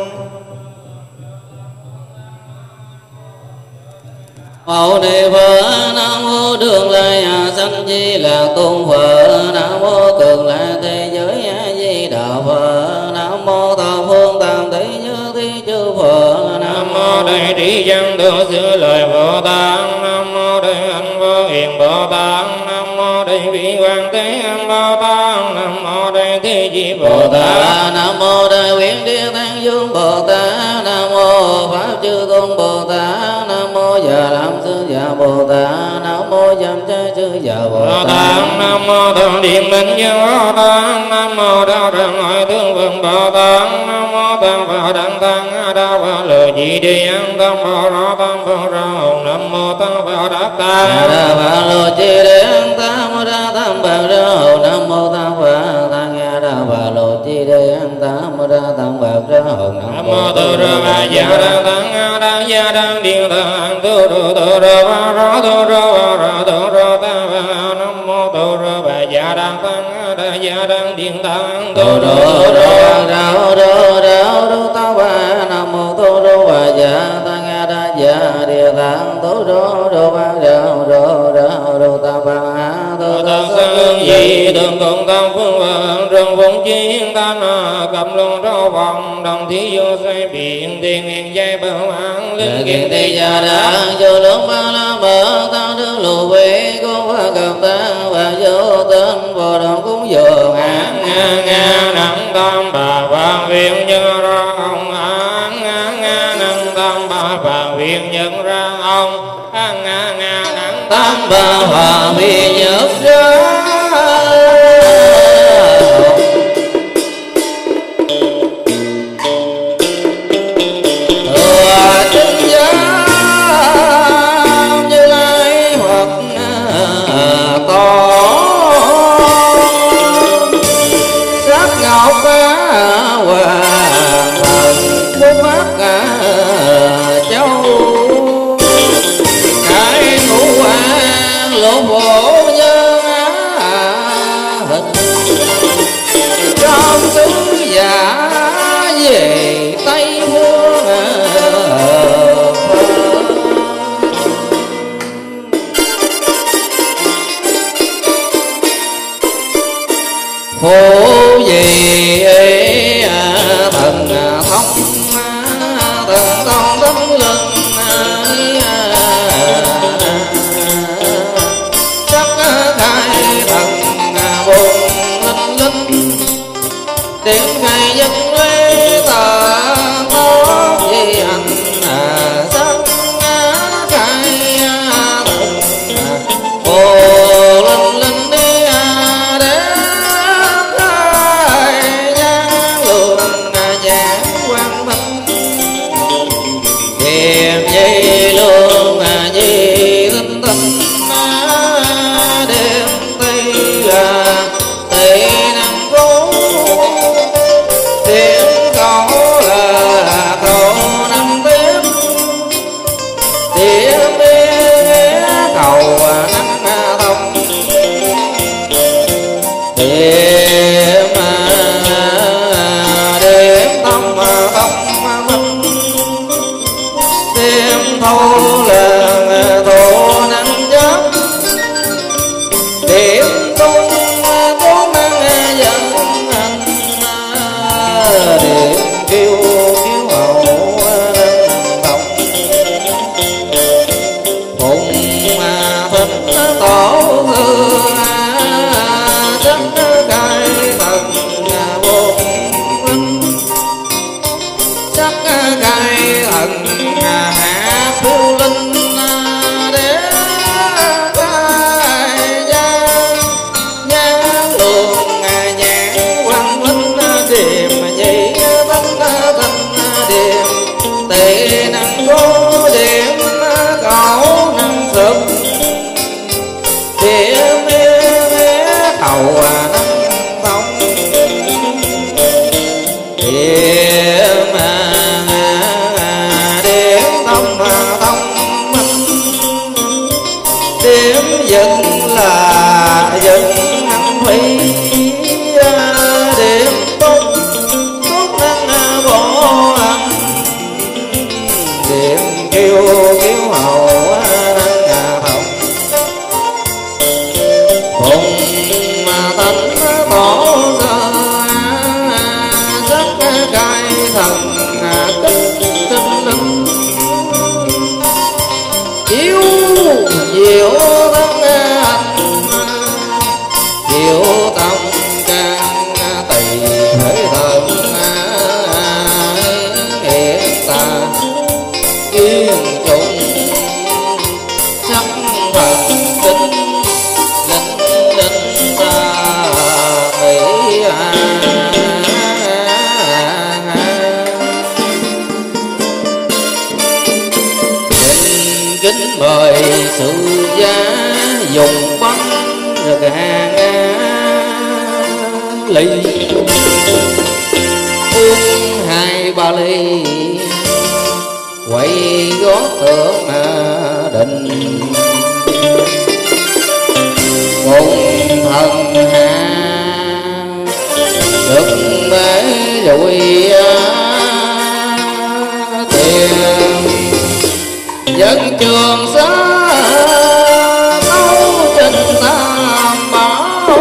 Mâu Ni Phật nam mô đường lai hà sanh di lạc tôn Phật nam mô cực lạc thế giới a di đà Phật nam mô thập phương tam tỷ như thi chư Phật nam mô đại trí văn thượng sư lời Bồ Tát nam mô đại hạnh vô hiền Bồ Tát nam mô đại vị hoàng thế âm Bồ Tát nam mô đại thế chi Bồ Tát nam mô đại nguyện địa tạng dương Bồ Tát nam mô pháp chư tôn Bồ Tát nam mô già lam sư già Bồ Tát nam mô dâm trái chư giờ Bồ Tát. Tát. Nam mô Thượng Điện Minh Như Bồ Tát. Nam mô Đạo Tràng Hội Tướng Vương Bồ Tát. Nam mô Tam Bảo Đăng Tăng Đa Bảo Lừa Dị Đi Ăn Tam Bảo Rõ Tam Bảo Rõ. Nam mô Tam Bảo Đắc Ta. Đa Bảo Lừa Dị Đi Ăn Tam Đa Tam Bảo Rõ. Nam mô Tam Bảo Tăng Đa Bảo Lừa Dị Đi Ăn Tam Đa Tam Bảo Rõ. Nam mô Tự Rơ Ba Gia Đăng Tăng Đa Gia Đăng Điện Tăng Tu Rơ Tu Rơ Ba Rõ Tu Rơ Ba Rõ Tu Rơ Ta Ba. Nam mô Tự Rơ Ba Gia Đăng Tăng Đa Gia Đăng Điện Tăng Tu Rơ Tu Rơ Rao Rao Rao Rao Ta Ba. Nam mô Tu Rơ Ba Gia Tăng Đa Gia Địa Tăng Tu Rơ Rơ Ba. Rao Rao Rao Rao Ta Ba. Tự Tăng Sân Dị Tượng Cộng Tam Phương Vượng Rừng Vùng Chiến Tan Cầm Luân Rau Vòng Đồng Thí Vô Xoay Biển Tiền Nghiền Dây Bờ Mạng Linh Kiện Tây Gia Đăng Vô Lượng Ba La Bờ Ta Đức Lù Quê Cô Hoa Cầm Ta Và Vô Tên Bồ Đồng Cúng Dường Án Nga Nga Nắng Tam Bà Vàng Viện Nhân Ra Ông Án Nga Nga Nắng Tam Bà Vàng Viện Nhân Ra Ông Án Nga Nga Nắng Tam Bà Hòa Vì Nhật Ra. Phổ gì thần thông thần thông tấm lưng sắc khai thần buồn linh linh tiếng ngày dân lê tờ có gì hành sắc khai thần buồn linh linh đi để Điềm dây luôn à dây tinh tinh đêm tây à tây nam cố tiếng câu là câu năm tiếp tiếng nghe cầu năm thông đêm đêm tâm tâm minh đêm thâu là thổ nắng giấc đêm tung tố năng dân anh đêm kêu kêu hậu nâng đồng phụng thịnh tổ hương sắc cai thần vô linh sắc cai thần hạ phu linh để cai gian nhang luồng nhãn quang linh điềm nhị tánh thanh điềm tệ năng cố điểm cầu năng thực điểm mê cầu năng thông điểm điểm thông thông minh điểm dựng là dựng năng phi điểm tốt tốt năng bổ âm điểm kêu kêu hậu năng thông phụng thánh tổ sơ sắc cai thần kích tinh linh chiếu diệu thân anh diệu tâm can tỳ thể thần hiện ta yên trùng sắc thần tinh ngàn ly uống hai ba ly quay gót tượng đình cùng thần hạ được bể rủi tiền dân trường xá nấu trên tam bảo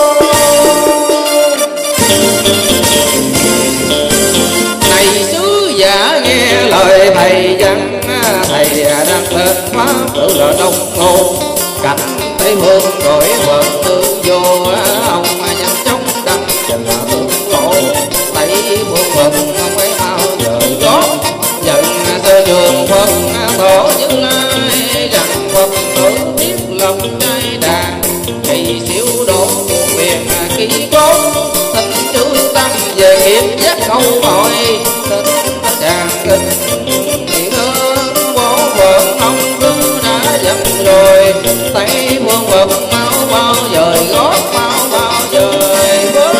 này sứ giả nghe lời thầy văn thầy đang tên pháp tự là đông ngôn cảnh thấy hương đổi vợ tương vô ông nhanh chóng đăng trình là tương lộ thấy muôn mừng không ấy bao giờ gót giận sơ trường Phật tổ Như Lai rằng Phật tử biết lòng trai đàn kỳ siêu độ của miền ký cốt thỉnh chữ tăng về nghiệp giác câu hỏi thỉnh chàng kinh thì ơn bố vợ ông cứ đã dặn rồi thấy muôn vật mau bao giờ gót mau bao giờ gót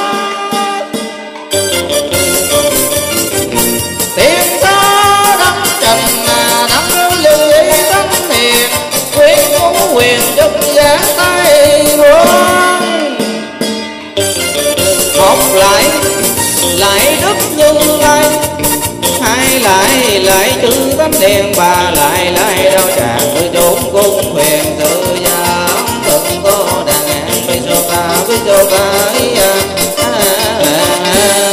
tiền xa đắm trần đắm lưu ý tánh hiền quyết phú quyền giúp giá tay vương một lại lại đức Như Lai hai lại lại chữ tánh đèn ba lại lại đâu tràn tôi trốn cung huyền tự gia từng có đàn ngàn vì cho ta vì cho ta à, à, à, à.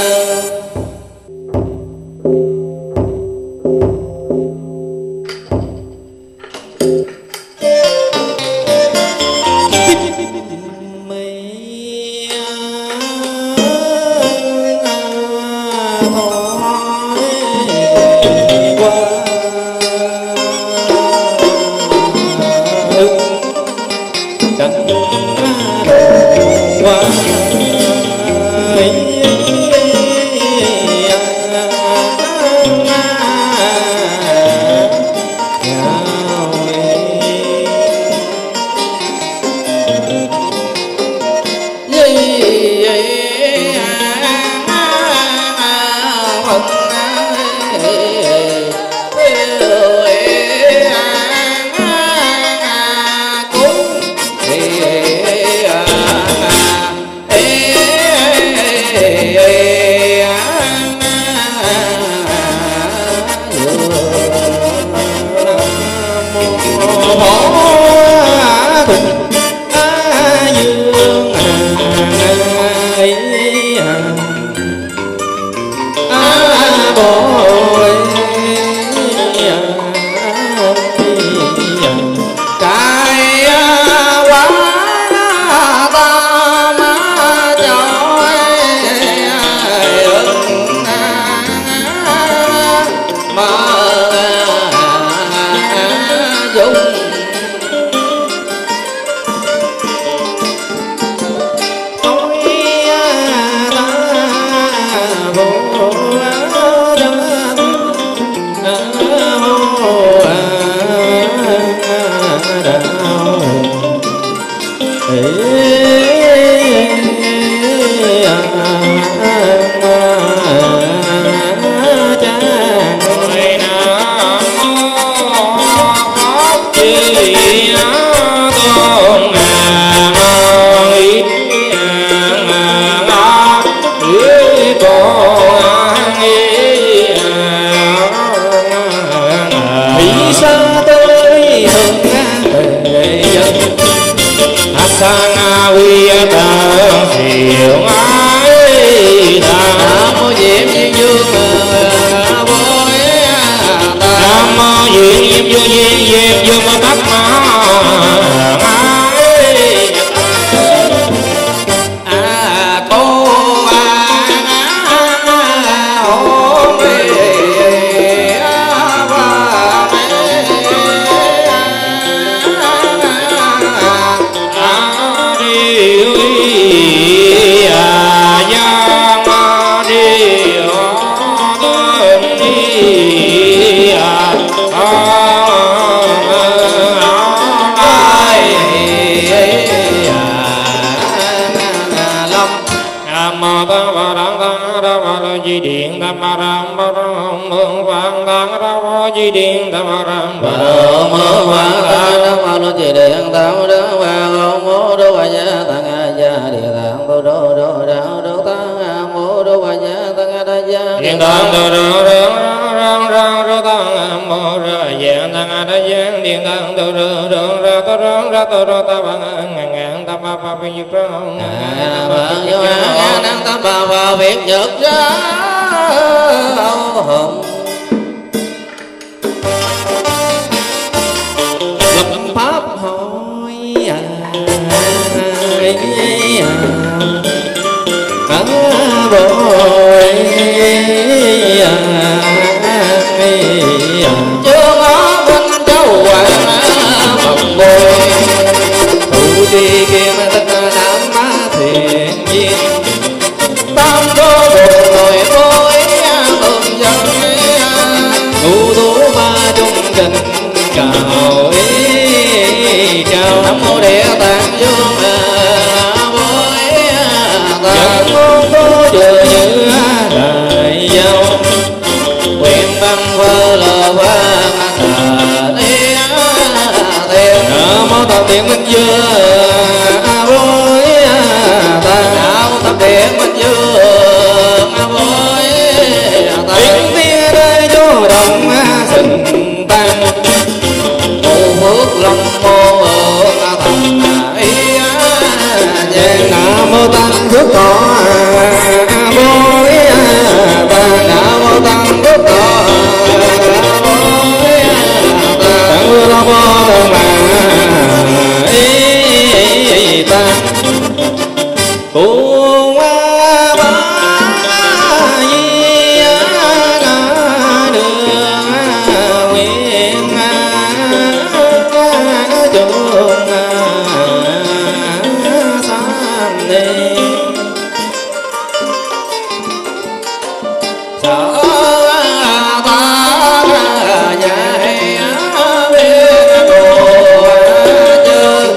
Yeah. Nam mô Tăng Phật Đăng Tăng Đa Phật Đăng Di Điện Tam Phật Đăng Phật Đăng Mương Phật Tăng Đa Phật Di Điện Tam Phật Đăng Phật Đăng Mương Phật Tăng Đa Phật Đăng Di Điện Tam Phật Đăng Phật Đăng Mô Đô Bà Gia Tăng A Gia Địa Tạng Bồ Đô Đô Đạo Đô Tăng Mô Đô Bà Gia Tăng A Gia Điện Tạng Đô Đô Đô Rang Rang Đô Tăng Mô Ra Gia Tăng A Gia Điện Tạng Đô Đô Đô Ra Tô Rang Ra Tô Đô Ta Bằng Ngàn Ngàn Ta Ba Ba Viên Nhật Rang Ngàn Ngàn Ta Ba Ba Viên Nhật Rang Hồng Lập Pháp Hội Cả Bội Chưa ngó bên châu hoàng mộng bồi Thủ trì kiên tích nam má thiện duyên Tam đô buồn ngồi bối tường dân Ngũ tú ba trung trình cầu ý Chào Nam Mô Địa Tạng Dương bối Tạng ngôn cô vừa như đại giao Quyền băng vơ lờ vang thờ đi Thiền Nam Mô Thập Điện Minh Dương bối Tạng Đạo Thập Điện Minh Dương bối Tạng Tiên Đế Chú Đồng Sừng Tăng Mô Phước Long Mô Thần Ý Nhàn Nam Mô Tăng Phước Thọ bối Tạng Nam Mô Tăng Phước Thọ Tạng Vương Long Mô Thần Mà Ý Tạng Cùng Ba Di Đường Nguyện Trường Sam Ni Sở ta dạy biết đồ chư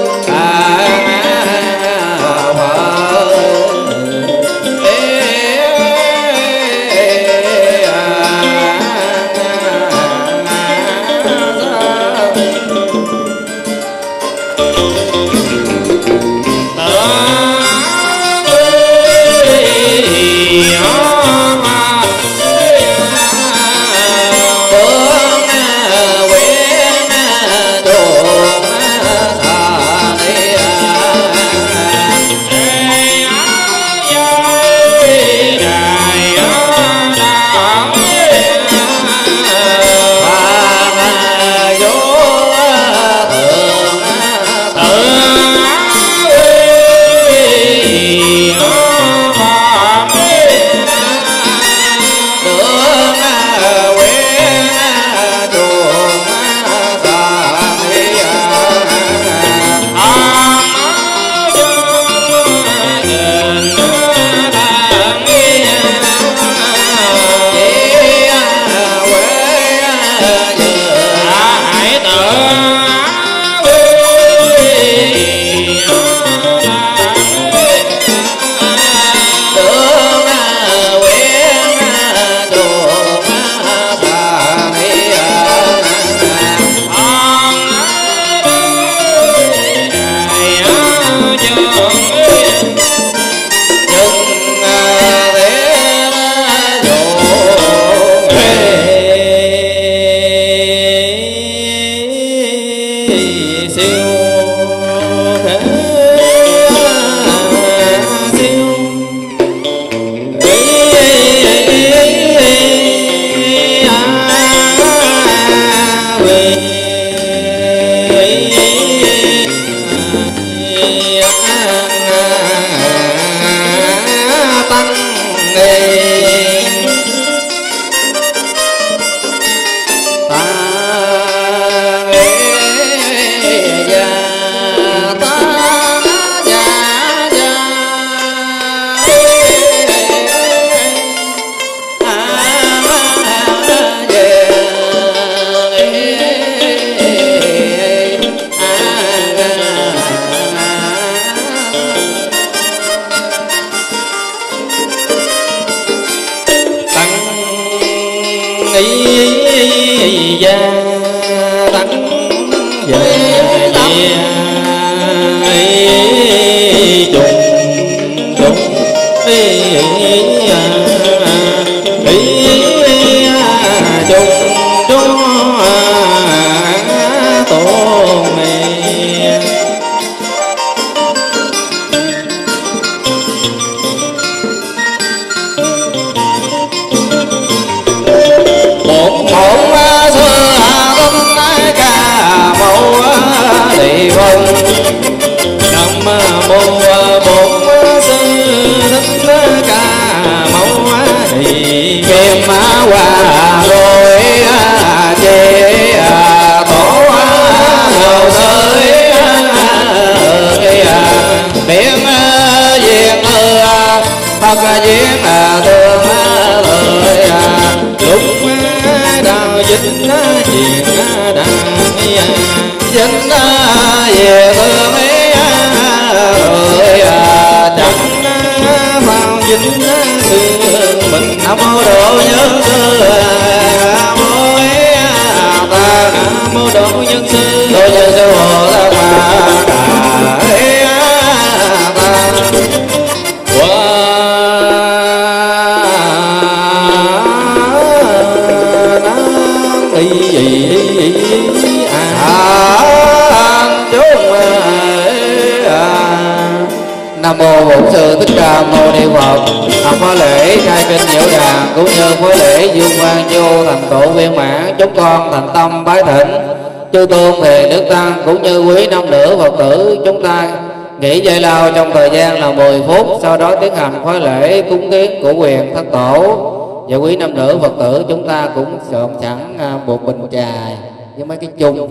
Nam mô Bổn Sư Thích Ca Mâu Ni Phật. Học khóa lễ khai kinh nhiễu đàn cũng như khóa lễ dương quang vô thành tựu viên mãn, chúng con thành tâm bái thỉnh chư tôn thầy đức tăng cũng như quý nam nữ Phật tử chúng ta nghỉ giải lao trong thời gian là mười phút, sau đó tiến hành khóa lễ cúng kiến của quyền thất tổ. Và quý nam nữ Phật tử chúng ta cũng sợm sẵn một bình trà với mấy cái chung.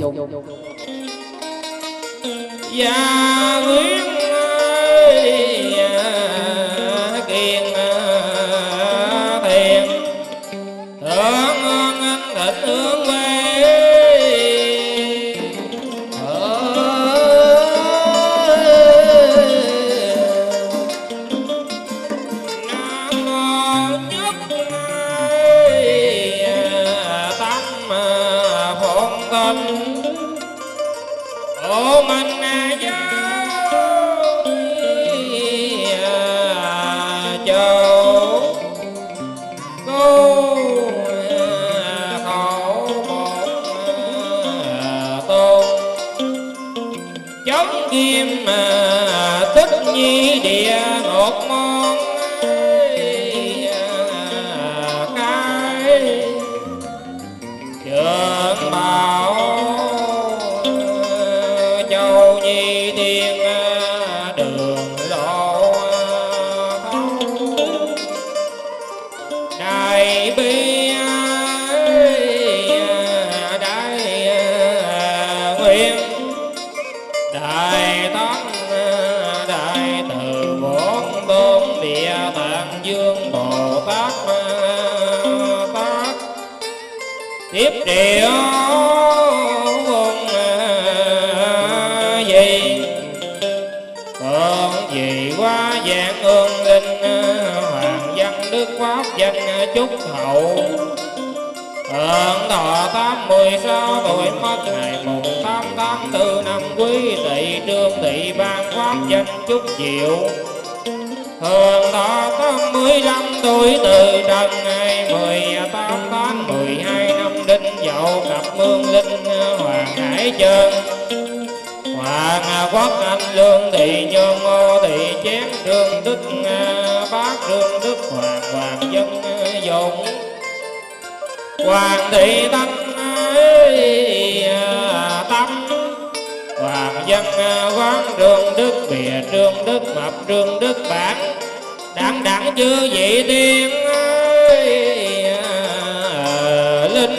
Dạ Nguyễn ơi kiền thiền thượng anh thịnh hướng quê Nam mô nhất tâm phụng tinh ôm anh kim tích nhi địa một món cái trường bảo châu nhi thiên đường lộ đại bi đại nguyện đại tấn đại từ bốn tôn địa tạng dương bồ tát tát tiếp triệu quân gì còn gì quá dạng ương linh hoàng văn đức pháp danh chúc hậu Ơn thọ tám mươi sáu tuổi mất ngày mùng tám tháng tư năm Quý Tỵ, Trương Thị ban pháp danh chúc diệu. Hưởng thọ tám mươi lăm tuổi từ trần ngày mười tám tháng mười hai năm Đinh Dậu, cặp mương linh Hoàng Hải Trơn. Hoàng Quốc Anh Lương Thị Nhơn Ngô Thị Chén Trương Đức Bác Trương Đức Hoàng Hoàng Dân Dụng. Hoàng Thị Thanh Tâm Hoàng Dân Quán Trương Đức Bìa Trương Đức Mập Trương Đức Bản đặng đặng chư vị tiên linh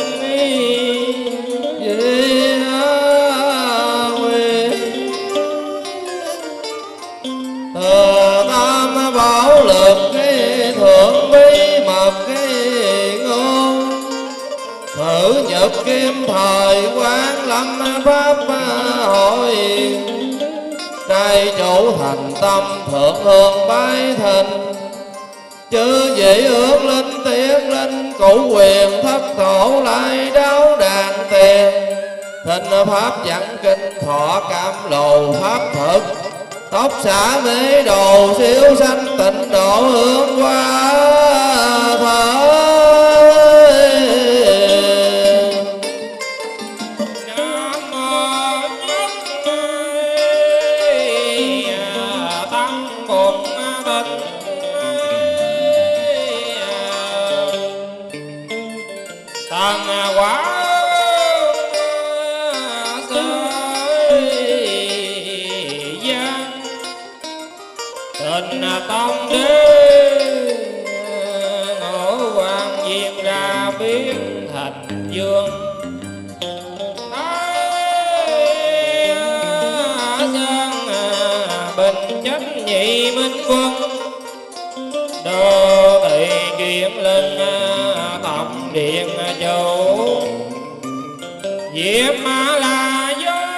thừa tam bảo lực cái thượng bí mật cái ngôn thử nhật kim thời quán lâm pháp hội trai chủ thành tâm thượng hương bái thịnh chư vị ước linh tiến linh cụ quyền thất thổ lại đáo đàn tiền thịnh pháp dẫn kinh thọ cảm lầu pháp thực tóc xả mế đồ siêu sanh tịnh độ hương hoa thở. Tông đế ngũ hoàng diệt ra biến thành dương. Sơn bình chánh nhị minh quân đô thị chuyển lên tổng điện chủ. Diệp Mã là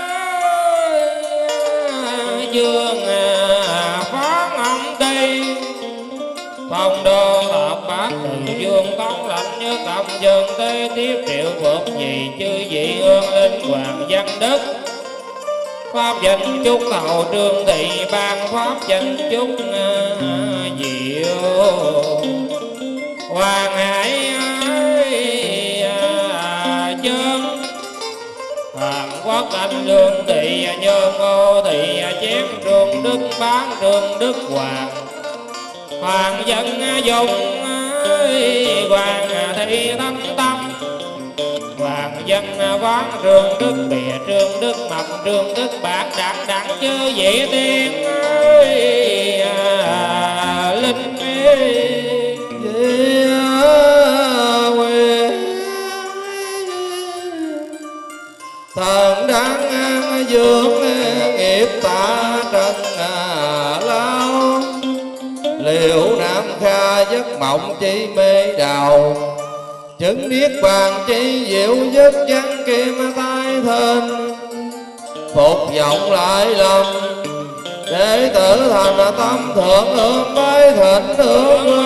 giới dương phán ông tây. Phong đô hợp bát từ dương tống lãnh như cầm dân tế tiếp triệu vượt gì chư vị hương linh hoàng văn đức. Pháp danh chúc hậu trương thị ban pháp danh chúc diệu. Hoàng hải chân Hoàng quốc anh lương thị nhơn ngô thị chém trường đức bán trường đức hoàng. Hoàng dân dùng hoàng thị thánh tâm. Hoàng dân quán trường đức bìa trường đức mập trường đức bạc đặng đặng chư vị tiên linh thần đáng dưỡng nghiệp tạ trần lao. Liệu nam kha giấc mộng chi mê đào. Chứng niết bàn chi diệu nhất chân kim tai thên. Phục vọng lại lầm đệ tử thành tâm thượng hương bái thịnh hương.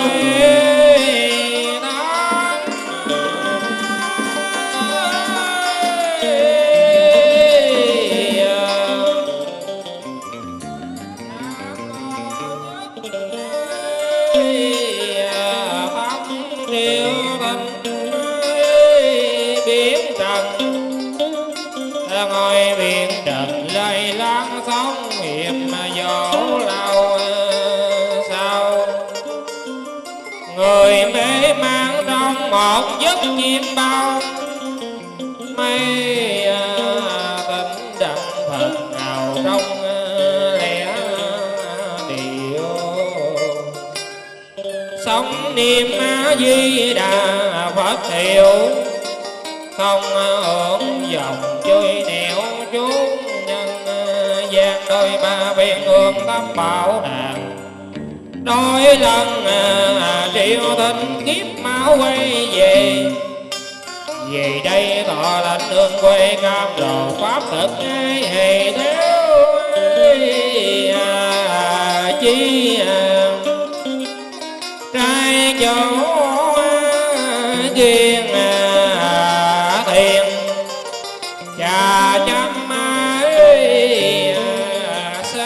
Ngôi biển trần lây lan sóng hiểm dỗ lâu sau. Người mê mang trong một giấc chim bao. Mây tỉnh đặng thần nào trong lẽ điều. Sống niệm A Di Đà Phật hiệu. Không hưởng dòng chơi nẻo chốn nhân gian. Đôi ba bên hương tâm bảo đàn. Đôi lần triệu tình kiếp máu quay về. Về đây tỏ lạnh hương quê cam đồ pháp thực hề theo chi trai chỗ duyên thiền trà chăm ấy sơ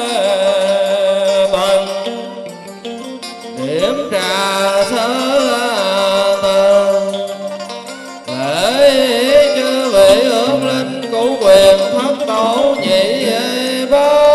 bần điểm trà sơ tần lễ chư vị hương linh cũ quyền thất tổ nhị bái.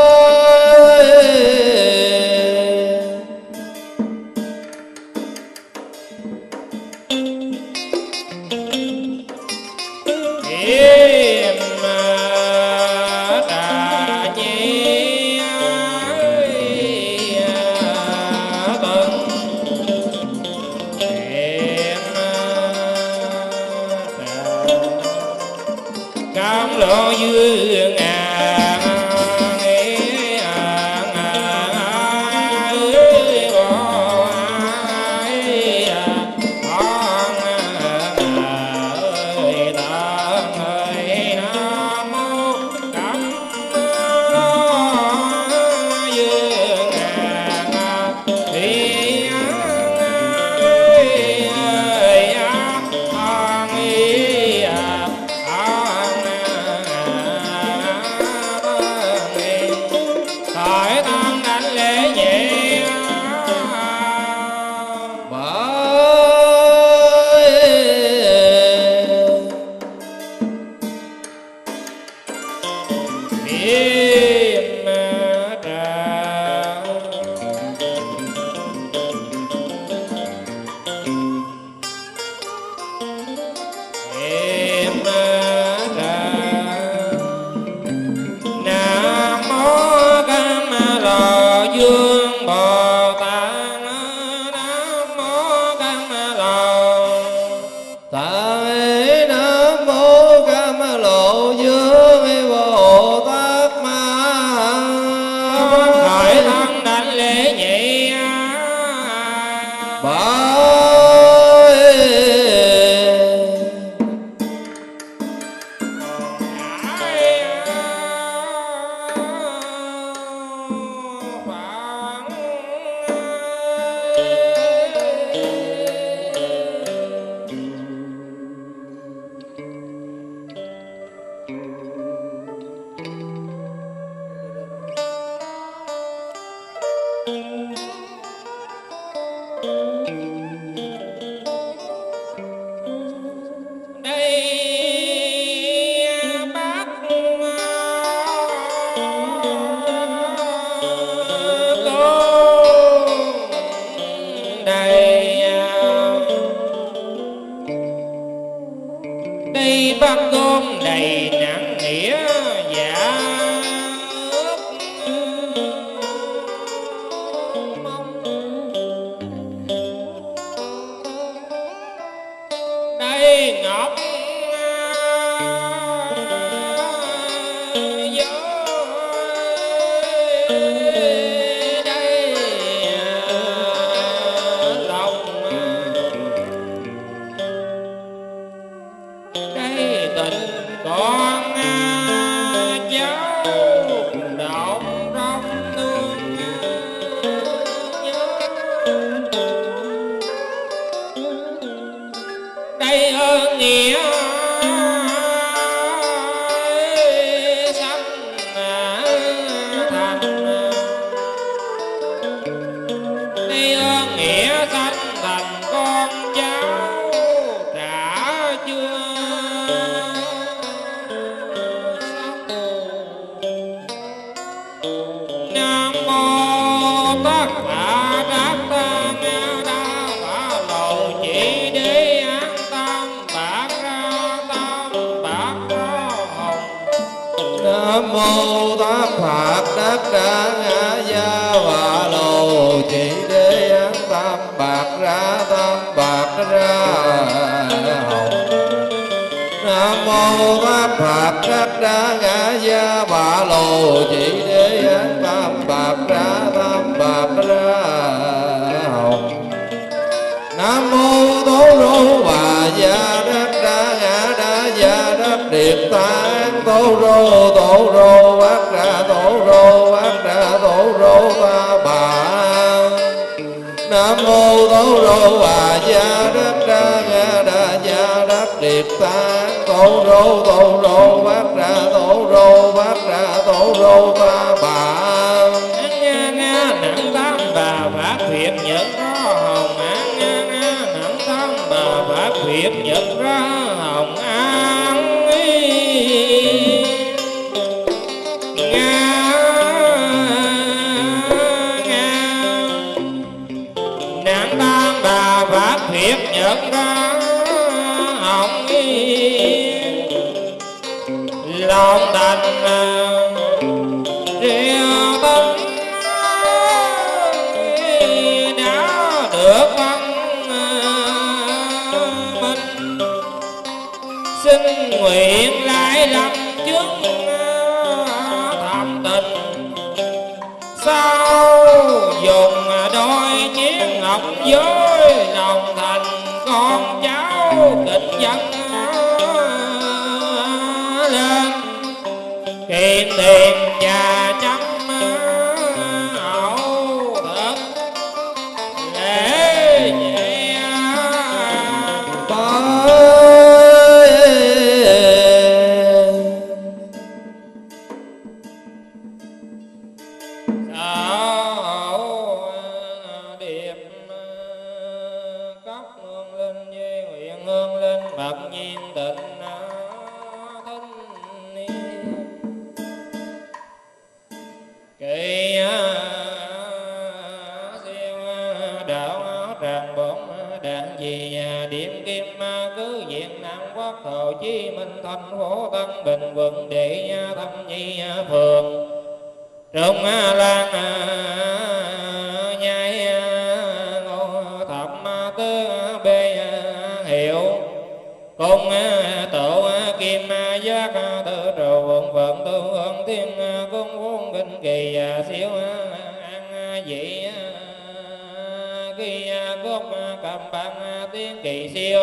kỳ cốt cầm bằng tiếng kỳ siêu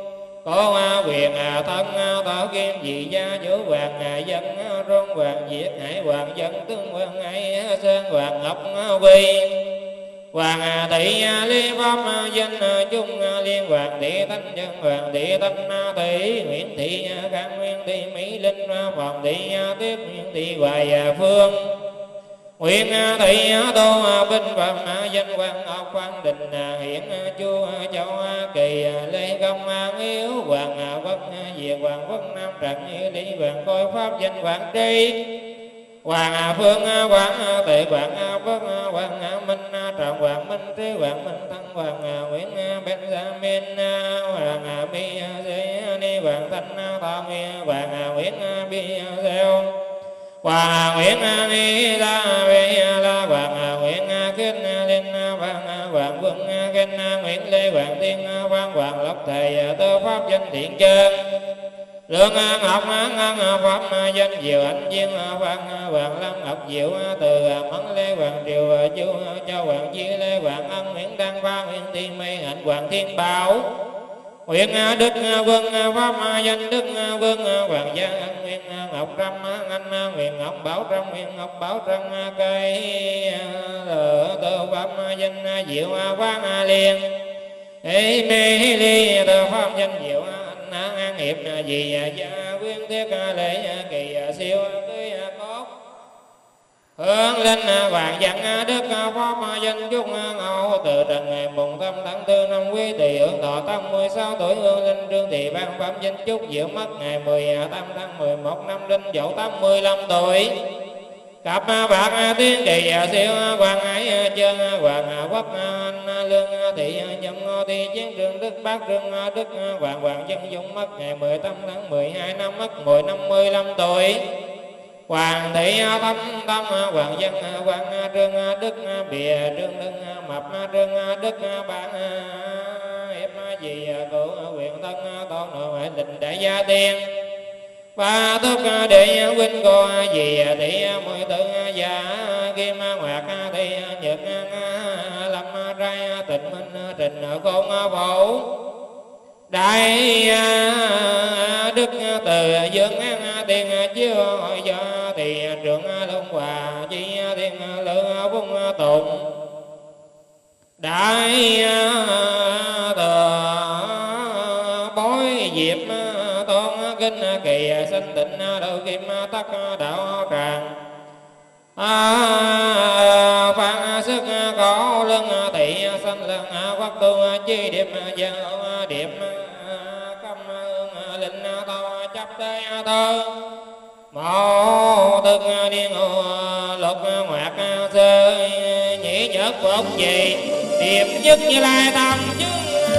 có quyền thân tỏ kim dị gia vũ hoàng dân rôn hoàng diệt hải hoàng dân tướng hoàng hải sơn hoàng ngọc quy hoàng thị lý pháp danh chung liên hoàng thị thanh dân hoàng thị thanh thị nguyễn thị khang nguyên thị mỹ linh phòng thị tiếp nguyễn thị hoài phương Nguyện thị tô binh phẩm danh quan ngọc văn đình hiển chu châu kỳ lê công yếu hoàng quốc diệt hoàng quốc nam trần lý hoàng coi pháp danh hoàng tri hoàng phương hoàng tệ hoàng quốc hoàng minh trọng hoàng minh trí hoàng minh thân hoàng nguyễn benjamin hoàng mi ni hoàng thanh thọ nguyên hoàng nguyễn bi gieo hoàng nguyễn ni la vi la hoàng nguyễn kinh linh hoàng hoàng quân kinh nguyễn lê hoàng tiên văn hoàng lộc thầy tư pháp danh thiện chân lương ngọc ngân pháp danh diệu anh viên văn hoàng lâm ngọc diệu từ mẫn lê hoàng triều chu châu hoàng chi lê hoàng ân nguyễn đăng pha nguyễn thiên mây hạnh hoàng thiên bảo Nguyện đức quân pháp danh đức quân hoàng gia Nguyện ngọc trăm anh nguyện ngọc bảo trăm nguyện ngọc bảo trăm cây tự pháp danh diệu quang liên ê mê ly tự pháp danh diệu anh an hiệp gì gia quyên thiết lễ kỳ siêu cưới cốt hương linh hoàng văn đức pháp danh chung ngẫu từ trần ngày mùng thâm tháng tư năm quý tỵ hưởng thọ tám mươi sáu tuổi hương linh trương thị ban phẩm danh chúc diệu mất ngày mười tám tháng mười một năm đinh dậu tám mươi lăm tuổi cặp bạc tiếng kỳ siêu hoàng hải chân hoàng quốc anh lương thị nhâm ngô thị chiến trường đức bác trương đức hoàng hoàng dân dung mất ngày mười tám tháng mười hai năm mất mười năm mươi lăm tuổi hoàng thị tâm tâm hoàng dân hoàng trương đức bìa trương đức mập trương đức bản hiệp gì cửu quyền thân tôn nội ngoại tình đại gia tiên ba túc đệ huynh cô gì thị mười tự già kim ngoạc thị nhật lâm trai tịnh minh trình khôn phổ đại đức từ dương tiên chiếu hội do thì trưởng lương hòa chi thiên lữ vung tụng đại từ bối diệp tôn kinh kỳ sinh tịnh đầu kim tắc đạo tràng phan sức có lưng thị sanh lưng quốc tu chi điệp dân điệp câm hương linh to chấp tế thơ mộ tức điên lục ngoạc sơ nhĩ nhật phúc gì điệp nhất như lai tam chứng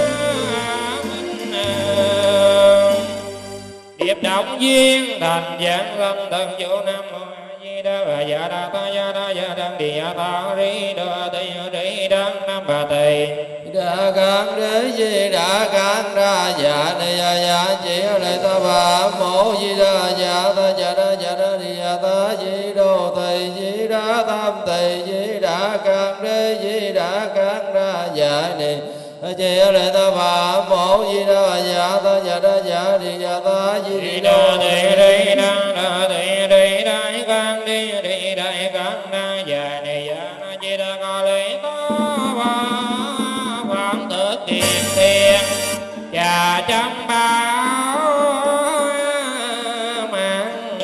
điệp động duyên thành giảng lâm thần chủ nam mô di đà và dạ đà ta dạ đà dạ đà địa ta ri đà tây ri đà nam bà tây đà can đế di đà can đa dạ ni dạ dạ chỉ lại ta bà mô di đà dạ ta dạ đà dạ đà đi dạ ta di đô thầy di đà tam thầy di đà can đế di đà can đa dạ ni chỉ lại ta bà mô di đà dạ ta dạ đà dạ đi dạ ta di đô thầy di đà đà thầy di đà can đi đi đại can đa dạ ni dạ di đà ca lễ ta bà phán tự kiền thiên và trăm bảo mạng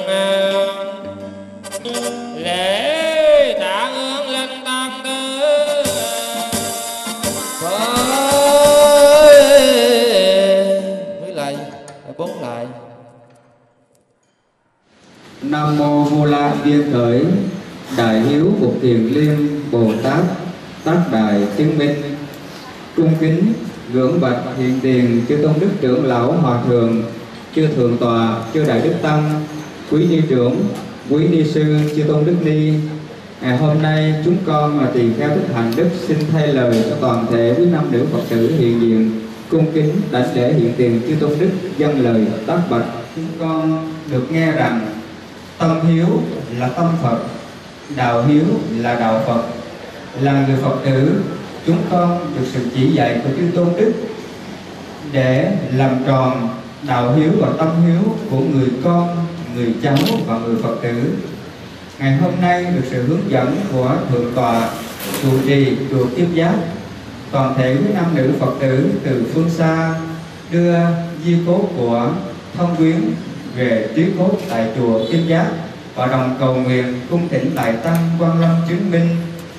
lễ tạ ơn linh tăng tư với lại bốn lại Nam mô Vô La Viên Khởi Đại Hiếu Bồ Thiền Liên Bồ Tát Tác Đại Chứng Minh. Cung kính gưỡng bạch hiện tiền chư tôn đức trưởng lão hòa thượng, chư thượng tọa, chư đại đức tăng, quý ni trưởng, quý ni sư, chư tôn đức ni. Ngày hôm nay chúng con là tỳ kheo thích hạnh đức xin thay lời cho toàn thể quý nam nữ Phật tử hiện diện cung kính đảnh lễ hiện tiền chư tôn đức dâng lời tác bạch. Chúng con được nghe rằng tâm hiếu là tâm Phật, đạo hiếu là đạo Phật. Là người Phật tử, chúng con được sự chỉ dạy của chư tôn đức để làm tròn đạo hiếu và tâm hiếu của người con, người cháu và người Phật tử. Ngày hôm nay được sự hướng dẫn của Thượng tọa trụ trì chùa Kim Giáp, toàn thể quý nam nữ Phật tử từ phương xa đưa di cốt của Thông Quyến về trí cốt tại chùa Kim Giáp và đồng cầu nguyện cung thỉnh Đại Tăng Quang Lâm chứng minh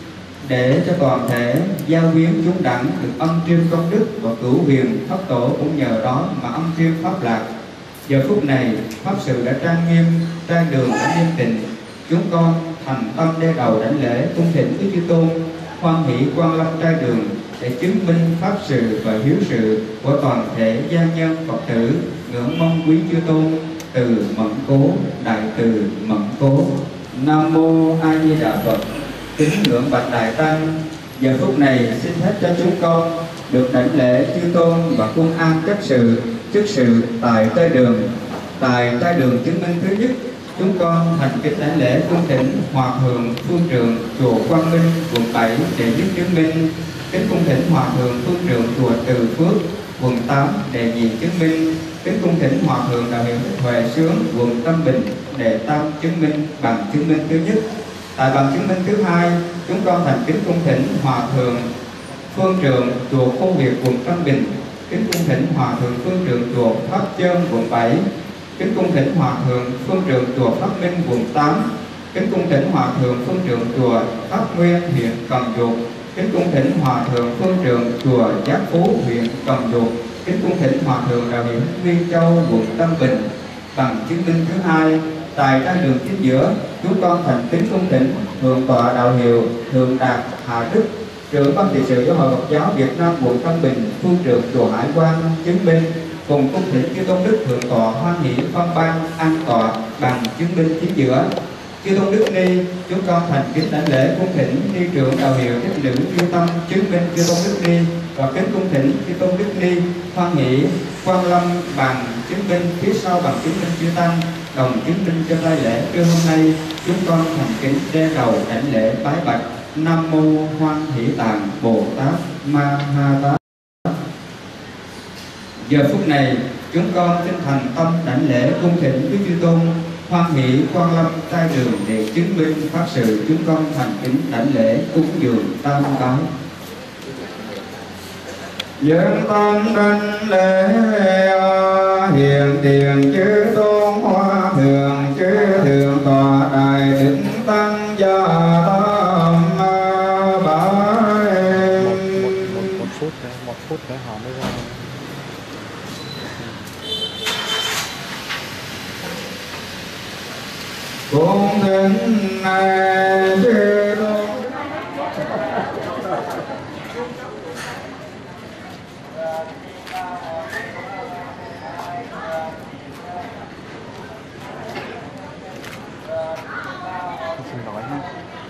để cho toàn thể giao quyến chúng đẳng được âm triêm công đức và cửu huyền pháp tổ, cũng nhờ đó mà âm triêm pháp lạc. Giờ phút này pháp sự đã trang nghiêm, trai đường đã nghiêm tịnh, chúng con thành tâm đeo đầu đảnh lễ cung thỉnh với chư tôn hoan hỷ Quang Lâm trai đường để chứng minh pháp sự và hiếu sự của toàn thể gia nhân Phật tử, ngưỡng mong quý chư tôn từ Mẫn Cố, đại từ Mẫn Cố. Nam mô A Di Đà Phật. Kính ngưỡng bạch Đại Tăng, giờ phút này xin phép cho chúng con được đảnh lễ chư tôn và cung an các sự chức sự tại trai đường. Tại trai đường chứng minh thứ nhất, chúng con thành kính đảnh lễ cung thỉnh Hòa thượng Phương Trượng chùa Quang Minh quận bảy đệ nhất chứng minh, kính cung thỉnh Hòa thượng Phương Trượng chùa Từ Phước quận tám đệ nhị chứng minh, kính cung thỉnh Hòa thượng Đạo Hiệu Huệ Sướng quận Tâm Bình đệ tam chứng minh bằng chứng minh thứ nhất. Tại bằng chứng minh thứ hai, chúng con thành kính cung thỉnh Hòa thượng Phương Trượng chùa Cô Việt quận Tân Bình, kính cung thỉnh Hòa thượng Phương Trượng chùa Pháp Chơn quận bảy, kính cung thỉnh Hòa thượng Phương Trượng chùa Pháp Minh quận tám, kính cung thỉnh Hòa thượng Phương Trượng chùa Pháp Nguyên huyện Cần Duộc, kính cung thỉnh Hòa thượng Phương Trượng chùa Giác Phú huyện Cần Duộc, kính cung thỉnh Hòa thượng Đạo Hiệu Nguyên Châu quận Tân Bình. Bằng chứng minh thứ hai, tại trai đường chính giữa, chúng con thành kính cung thỉnh Thượng tọa Đạo Hiệu Thượng Đạt Hà Đức, trưởng ban trị sự giáo hội Phật giáo Việt Nam quận Tân Bình, phương trượng chùa Hải Quan chứng minh, cùng cung thỉnh chư tôn đức Thượng tọa Hoan Hỷ Văn Ban an tọa bằng chứng minh chính giữa. Chư tôn đức ni, chúng con thành kính đảnh lễ cung thỉnh ni trưởng Đạo Hiệu Thích Nữ Chư Tâm chứng minh chư tôn đức ni, và kính cung thỉnh chư tôn đức ni Hoan Hỷ Quang Lâm bằng chứng minh phía sau bằng chứng minh chư tăng đồng chứng minh cho tay lễ. Trưa hôm nay chúng con thành kính đeo đầu đảnh lễ bái bạch Nam mô Hoan Hỷ Tạng Bồ Tát Ma Ha Tát. Giờ phút này chúng con xin thành tâm đảnh lễ cung thỉnh với chư tôn Hoan Hỷ Quang Lâm trai đường để chứng minh pháp sự. Chúng con thành kính đảnh lễ cúng dường tam bái. Dân tâm đảnh lễ hiền tiền chư tôn Hoa Thượng chư Thượng tọa Đại Đức Tăng Gia Tam Bái. Một, một, một phút đấy, một phút đấy họ mới ra. Cung thỉnh này chư tôn Xin lỗi nhé.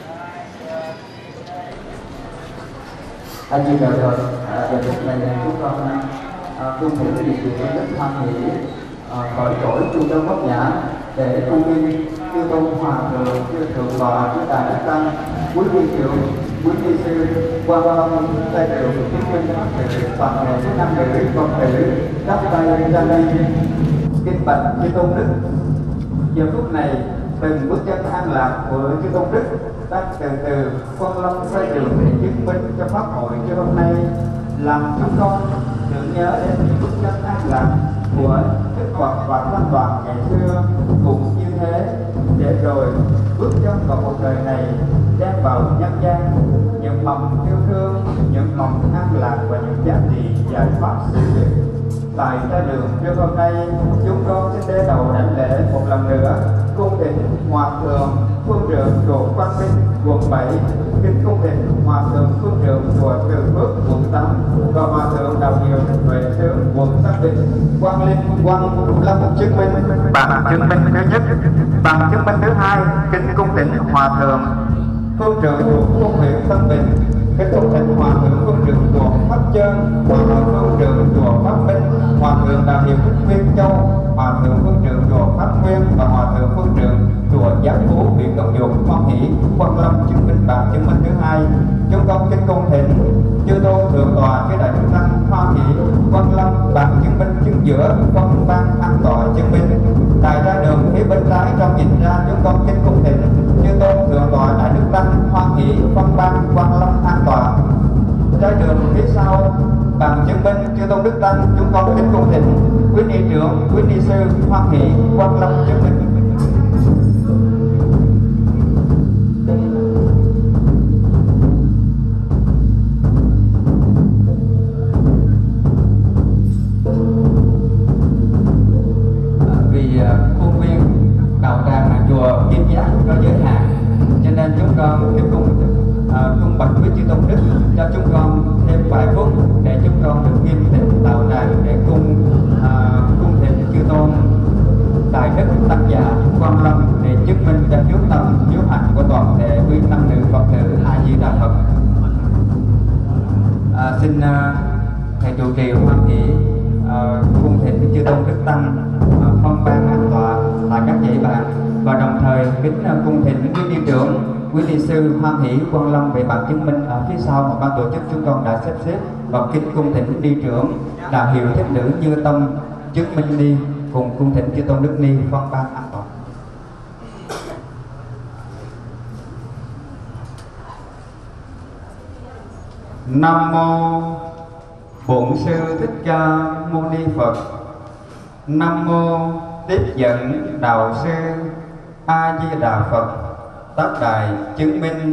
Anh chị chờ rồi, giờ phút này chúng con cung thỉnh cái điều kiện rất hoan hỷ khỏi đổi trung tâm gốc nhã để cung minh chư tôn hòa thượng chư thượng tọa chư đại đức tăng quý vị trưởng quý vị sư qua ba tay trưởng chứng minh pháp sự toàn thể các nam nữ con tử đắp tay ra đây kính bạch chư tôn đức. Giờ phút này từng bước chân an lạc của chư tôn đức đang từ từ Quang Lâm xoay đường để chứng minh cho pháp hội cho hôm nay, làm chúng con tưởng nhớ đến những bước chân an lạc của Đức Phật và Tăng Đoàn ngày xưa cũng như thế, để rồi bước chân vào cuộc đời này đem vào nhân gian những mầm yêu thương, những mầm an lạc và những giá trị giải pháp siêu việt. Tại trai đường trưa hôm nay, chúng con xin đeo đầu đảnh lễ một lần nữa cung thỉnh Hòa thượng Phương Trượng chùa Quang Minh quận bảy, kính cung thỉnh Hòa thượng Phương Trượng chùa Từ Phước quận tám và Hòa thượng Đạo Hiệu Huệ Sướng quận Tân Bình. Quang Linh Quang Lâm chứng minh bằng chứng minh thứ nhất. Bằng chứng minh thứ hai, kính cung thỉnh Hòa thượng Phương Trượng chùa Cô huyện Tân Bình, kính cung thỉnh Hòa thượng Phương Trượng chùa Pháp Chơn, Hòa thượng Phương Trượng chùa Pháp Minh, Hòa thượng Đạo Hiệu Thích Nguyên Châu, Hòa thượng Phương Trượng chùa Pháp Nguyên và Hòa thượng Phương Trượng chùa Giác Phú huyện Cần Duộc. Hoan Hỷ Quang Lâm chứng minh bằng chứng minh thứ hai. Chúng con kính cung thỉnh chư tôn thượng tọa chư đại đức tăng hoa hỷ quan lâm bằng chứng minh chứng giữa phân ban an tọa chứng minh tại ra đường phía bên trái trong nhìn ra chúng con kính cung thỉnh chư tôn thượng tọa đại đức tăng hoa hỷ phân ban quan lâm an tọa. Ra đường phía sau bằng chứng minh chư tôn đức tăng chúng con kính cung thỉnh quý ni trưởng quý ni sư hoa hỷ quan lâm chứng minh. Có giới hạn cho nên chúng con kính cung à, cung bạch với chư tôn đức cho chúng con thêm vài phút để chúng con được nghiêm tịnh đạo tràng để cung à, cung thỉnh chư tôn đại đức tăng già Quan Lâm để chứng minh cho hiếu tâm hiếu hạnh của toàn thể quý nam nữ Phật tử A Di Đà Phật. À, xin à, thầy trụ trì hoan hỷ à, cung thỉnh chư tôn đức tăng à, phân ban an tọa tại các dãy bàn và đồng thời kính cung thỉnh quý ni trưởng quý ni sư hoan hỷ Quan Lâm về bản chứng minh ở phía sau mà ban tổ chức chúng con đã xếp xếp và kính cung thỉnh ni trưởng là hiệu thích nữ Như Tâm chứng minh ni cùng cung thỉnh chư tôn đức ni phân ban an toàn. Nam mô Bổn Sư Thích Ca Mâu Ni Phật. Nam mô Tiếp Dẫn Đạo Sư A Di Đà Phật. Tác đài chứng minh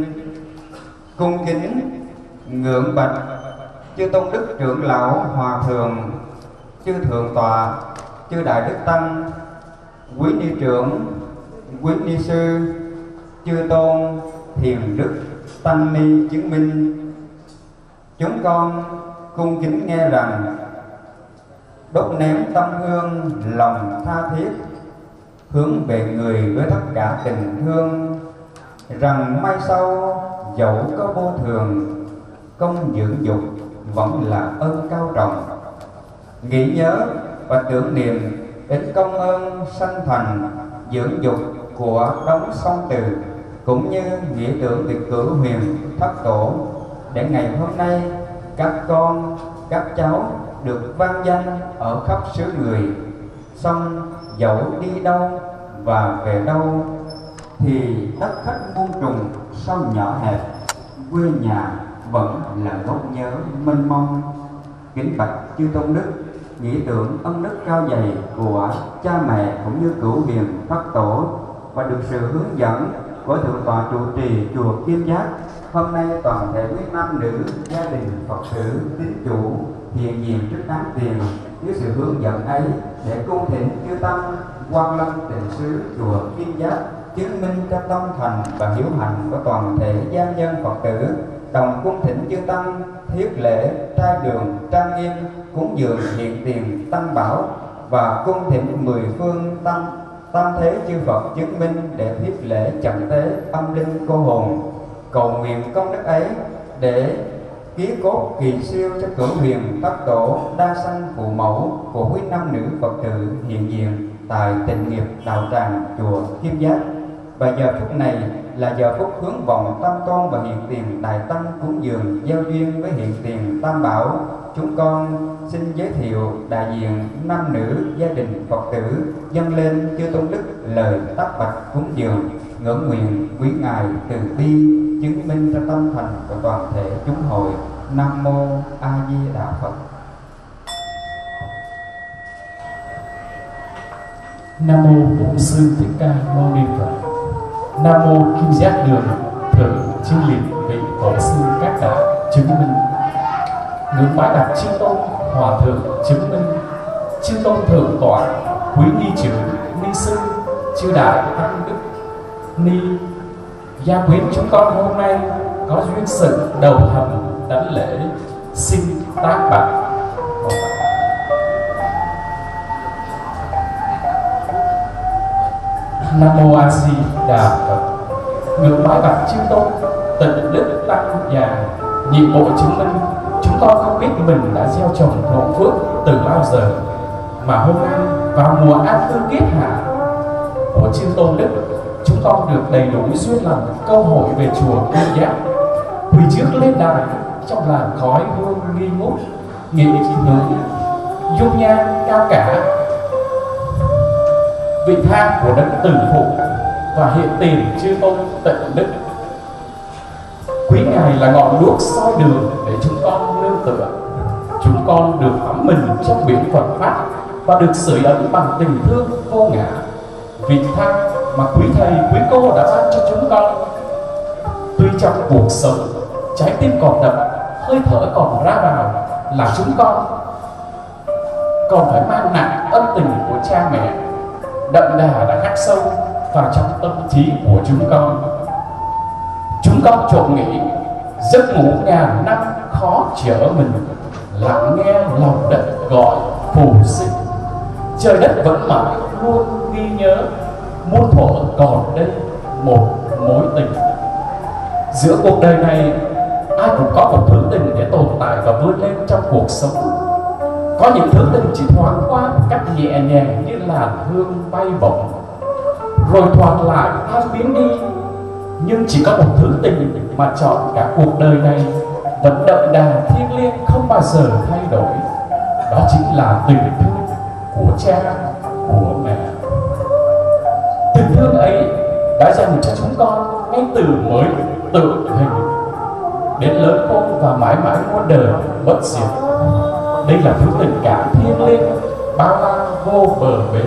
cung kính ngưỡng bạch chư tôn đức trưởng lão hòa thượng, chư thượng tọa, chư đại đức tăng, quý ni trưởng, quý ni sư, chư tôn thiền đức tăng ni chứng minh. Chúng con cung kính nghe rằng đốt nén tâm hương lòng tha thiết hướng về người với tất cả tình thương, rằng mai sau dẫu có vô thường công dưỡng dục vẫn là ơn cao trọng. Nghĩ nhớ và tưởng niệm đến công ơn sanh thành dưỡng dục của đấng song từ, cũng như nghĩa tưởng việc cửu huyền thất tổ, để ngày hôm nay các con các cháu được vang danh ở khắp xứ người. Xong dẫu đi đâu và về đâu thì đất khách muôn trùng sao nhỏ hẹp, quê nhà vẫn là gốc nhớ mênh mông. Kính bạch chư tôn đức, nghĩ tưởng ân đức cao dày của cha mẹ cũng như cửu hiền thất tổ và được sự hướng dẫn của thượng tọa trụ trì chùa Kim Giác, hôm nay toàn thể quý nam nữ gia đình Phật tử tín chủ hiện diện trước án tiền với sự hướng dẫn ấy để cung thỉnh chư tăng Quan Lâm tịnh xứ chùa Kim Giác chứng minh cho tâm thành và hiếu hạnh của toàn thể gia nhân Phật tử, đồng cung thỉnh chư tăng thiết lễ trai đường trang nghiêm cúng dường hiện tiền tăng bảo và cung thỉnh mười phương tăng tam thế chư Phật chứng minh để thiết lễ trận tế âm linh cô hồn, cầu nguyện công đức ấy để ký cốt kỳ siêu cho cửu huyền thất tổ đa sanh phụ mẫu của quý nam nữ Phật tử hiện diện tại Tịnh Nghiệp đạo tràng chùa Kim Giác. Và giờ phút này là giờ phút hướng vọng tam tôn và hiện tiền đại tăng cúng dường giao duyên với hiện tiền tam bảo. Chúng con xin giới thiệu đại diện nam nữ gia đình Phật tử dâng lên chư tôn đức lời tác bạch cúng dường, ngưỡng nguyện quý ngài từ bi chứng minh cho tâm thành của toàn thể chúng hội. Nam mô A Di Đà Phật. Nam mô Bổn Sư Thích Ca Mâu Ni Phật. Nam mô Kim Giác Đường thượng chư liệt vị tổ sư các đạo chứng minh. Ngưỡng bái đặt chư tôn hòa thượng chứng minh, chư tôn thượng tọa, quý ni trưởng, ni sư, chư đại tăng đức ni. Gia quyến chúng con hôm nay có duyên sự đầu thầm đảnh lễ, xin tác bạch. Nam mô A Di Đà Phật. Ngưỡng bái bạch chư tôn tịnh đức tăng già nhiệm bộ chứng minh. Chúng con không biết mình đã gieo trồng hậu phước từ bao giờ, mà hôm nay vào mùa an cư kiết hạ của chư tôn đức, chúng con được đầy đủ duyên lành câu hội về chùa Kim Giác. Quỳ trước lên đài trong làn khói hương nghi ngút, nghị ngưỡng dung nhan cao cả. Vị thang của đấng tử phụ và hiện tiền chư tôn tịnh đức. Quý Ngài là ngọn đuốc soi đường để chúng con nương tựa. Chúng con được tắm mình trong biển Phật pháp và được sưởi ấm bằng tình thương vô ngã. Vị thang mà quý thầy quý cô đã ban cho chúng con. Tuy trong cuộc sống trái tim còn đập, hơi thở còn ra vào, là chúng con còn phải mang nặng ân tình của cha mẹ đậm đà đã khắc sâu vào trong tâm trí của chúng con. Chúng con trộm nghĩ giấc ngủ ngàn năm khó trở mình, lặng nghe lòng đất gọi phù sinh. Trời đất vẫn mãi luôn ghi nhớ, muôn thuở còn đây một mối tình. Giữa cuộc đời này ai cũng có một thứ tình để tồn tại và vươn lên trong cuộc sống. Có những thứ tình chỉ thoáng qua một cách nhẹ nhàng như làn hương bay bổng, rồi thoạt lại tan biến đi. Nhưng chỉ có một thứ tình mà chọn cả cuộc đời này vẫn đậm đà thiêng liêng không bao giờ thay đổi. Đó chính là tình thương của cha, của mẹ. Tình thương ấy đã dành cho chúng con ngay từ mới tự hình đến lớn khôn và mãi mãi muôn đời bất diệt. Đây là thứ tình cảm thiêng liêng bao la vô bờ bến.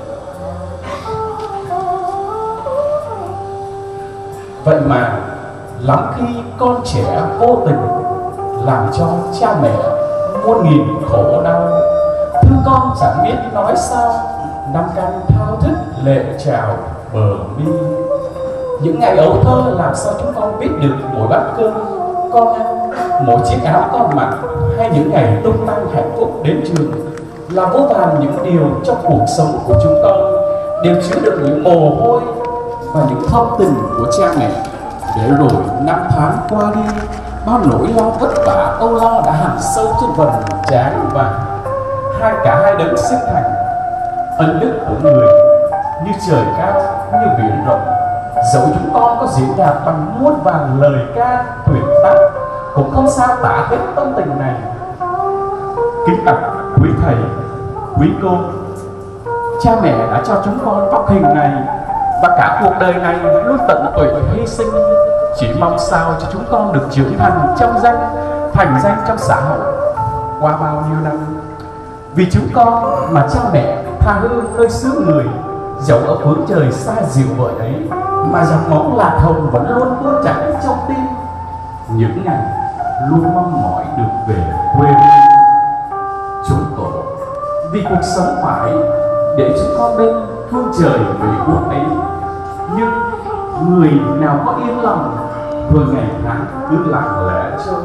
Vậy mà lắm khi con trẻ vô tình làm cho cha mẹ muôn nghìn khổ đau. Thương con chẳng biết nói sao, năm căn thao thức lệ trào bờ mi. Những ngày ấu thơ làm sao chúng con biết được mỗi bát cơm con ăn, mỗi chiếc áo con mặc, hay những ngày tung tăng hạnh phúc đến trường. Là vô vàn những điều trong cuộc sống của chúng con đều chứa đựng những mồ hôi và những thông tình của cha mẹ. Để rồi năm tháng qua đi, bao nỗi lo vất vả âu lo đã hằn sâu trên vầng trán và hai cả hai đấng sinh thành. Ân đức của người như trời cao, như biển rộng, dẫu chúng con có diễn đạt bằng muôn vàn lời ca tuyệt tác, cũng không sao tả hết tâm tình này. Kính bạch quý thầy, quý cô, cha mẹ đã cho chúng con vóc hình này và cả cuộc đời này luôn tận tụy hy sinh, chỉ mong sao cho chúng con được trưởng thành trong danh, thành danh trong xã hội. Qua bao nhiêu năm, vì chúng con mà cha mẹ tha hư nơi xứ người, dẫu ở phương trời xa dịu vời ấy, mà dòng máu lạc hồng vẫn luôn tuôn chảy trong tim. Những ngày luôn mong mỏi được về quê hương chúng tổ, vì cuộc sống phải để chúng con bên phương trời về quốc ấy. Nhưng người nào có yên lòng, rồi ngày tháng cứ lặng lẽ trôi.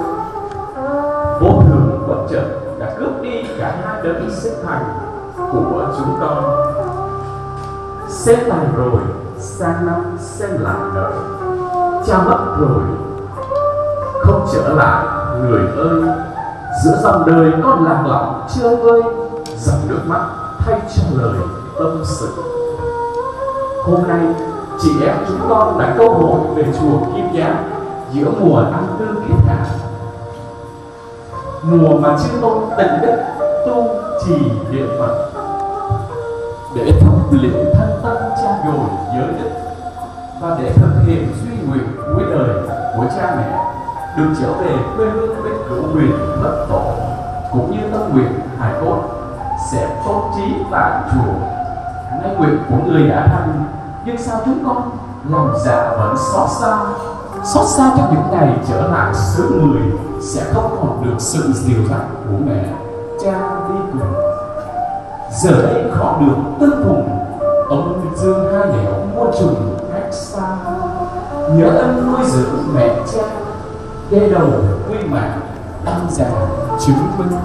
Vô thường bất chợt đã cướp đi cả hai đấng sinh thành của chúng con. Xem lại rồi sang năm xem lại đời, cha mất rồi không trở lại người ơi. Giữa dòng đời con lạc lõng chưa vơi, dòng nước mắt thay cho lời tâm sự. Hôm nay chị em chúng con đã câu hội về chùa Kim Giáp giữa mùa năm tư kiết hạ, mùa mà chư tôn tịnh đức tu trì niệm Phật, để thắp luyện thân tâm cha dồi giới đức, và để thực hiện duy nguyện cuối đời của cha mẹ được trở về quê hương bên cửu huyền đất tổ, cũng như tâm nguyện hải cốt sẽ tôn trí tại chùa. Nay nguyện của người đã thành, nhưng sao chúng con lòng dạ vẫn xót xa, xót xa cho những ngày trở lại xứ người sẽ không còn được sự dìu dắt của mẹ cha đi cùng. Giờ đây khó được tương phùng, ông dương hai nẻo muôn trùng cách xa. Nhớ ân nuôi dưỡng mẹ cha, đê đầu quy mạng đăng già chứng minh.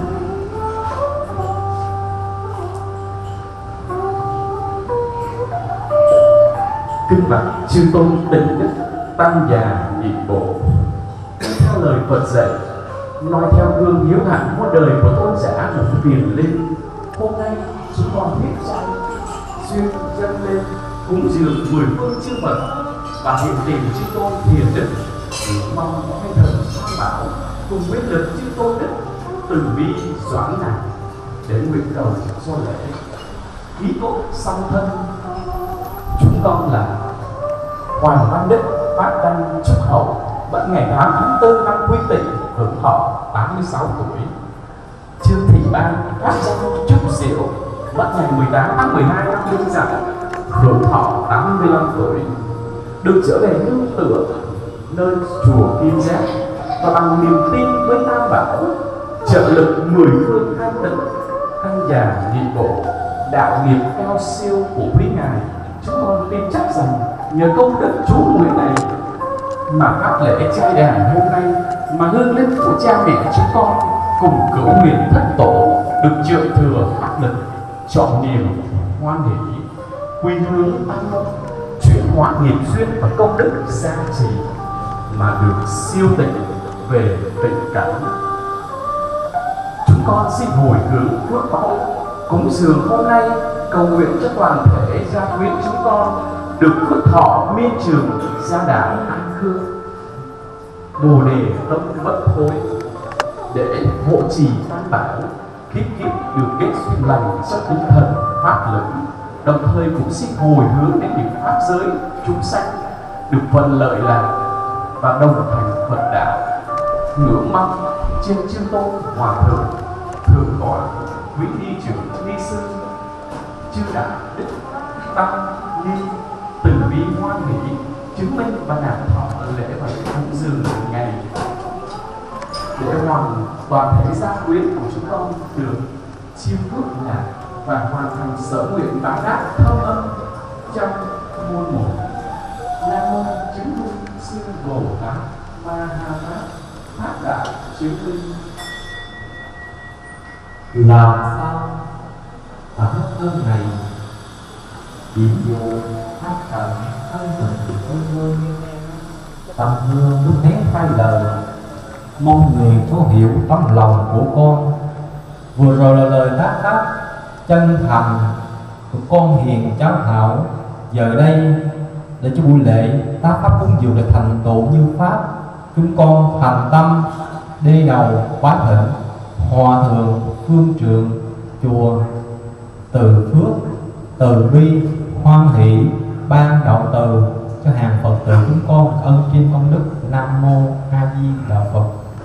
Kinh bạch chư tôn tịnh đức tăng già nhị bộ. Theo lời Phật dạy, nói theo gương hiếu hạnh muôn đời của tôn giả một viền linh, hôm nay chúng con thiết chay duyên dâng lên cúng dường mười phương chư Phật và hiện tiền chư tôn thiền đức, mong hai thần tham bảo cùng quyết lực chư tôn đức từ bi doãn này đến nguyện cầu do lễ ký cốt song thân. Chúng con là Hoàng Văn Đức, Phát Đăng Trúc Hậu, bất ngày tám tháng tư năm Quý Tỵ, hưởng thọ tám mươi sáu tuổi. Trương Thị Ban, Phát Đăng Trúc Diệu, bất ngày mười tám tháng mười hai năm Đinh Dậu, hưởng thọ tám mươi lăm tuổi. Được trở về nương tựa nơi chùa Kim Giác và bằng niềm tin với Tam Bảo, trợ lực mười phương an tịnh, căn già nhị bộ, đạo nghiệp cao siêu của quý ngài, chúng con tin chắc rằng nhờ công đức chú nguyện này mà pháp lễ trai đàn hôm nay, mà hương linh của cha mẹ chúng con cùng cửu nguyện thất tổ được trượng thừa pháp lực, trọn niềm hoan hỷ, quy hướng tăng môn, chuyển hóa nghiệp duyên và công đức gia trì mà được siêu tịnh về tịnh cảnh. Chúng con xin hồi hướng phước báu cúng dường hôm nay, cầu nguyện cho toàn thể gia quyến chúng con được phước thọ miên trường, gia đảm an khương, bồ đề tâm bất thối, để hộ trì Tam Bảo, kiếp kiếp được kết duyên lành cho tinh thần pháp lực. Đồng thời cũng xin hồi hướng đến những pháp giới chúng sanh được phần lợi lạc và đồng thành Phật đạo. Ngưỡng mong trên chư tôn hòa thượng, thượng tọa, quý ni trưởng ni sư, chư đạo đức tăng ni từ bi hoan hỷ chứng minh và đảm thọ lễ và cúng dường ngày, để hoàn toàn thể gia quyến của chúng con được chiêm phước lạc và hoàn thành sở nguyện báo đáp thâm âm trong môn một. Nam mô chứng minh sư Bồ Tát Ma Ha Tát, Pháp đạo chứng minh. Làm sao ta hết ơn này điểm vô hát thần thân mình ơn ơn tâm hương lúc nét phai lời, mong người thấu hiểu tấm lòng của con. Vừa rồi là lời tác tác chân thành của con hiền cháu Thảo. Giờ đây để cho buổi lễ tác pháp cúng dường được thành tựu như pháp, chúng con thành tâm đi đầu bái thỉnh Hòa thượng phương trượng chùa Từ Phước từ bi hoan hỷ ban đạo từ cho hàng Phật tử chúng con ân trên công đức. Nam mô A Di Đà Phật.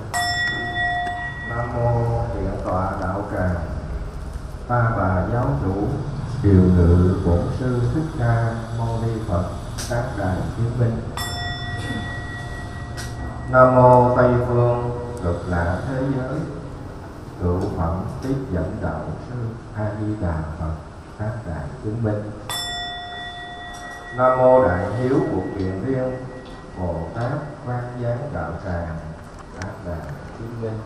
Nam mô Điện Tọa Đạo Tràng, Ta Bà Giáo Chủ, điều ngự Bổn Sư Thích Ca Mâu Ni Phật, các đài chứng minh. Nam mô Tây Phương Cực Lạ Thế Giới, cựu phẩm tiếp dẫn đạo sư A Di Đà Phật, các đại chứng minh. Nam mô Đại Hiếu Bụt Kiền Liên, Bồ Tát Quan Giáng Đạo Tràng, các đại chứng minh.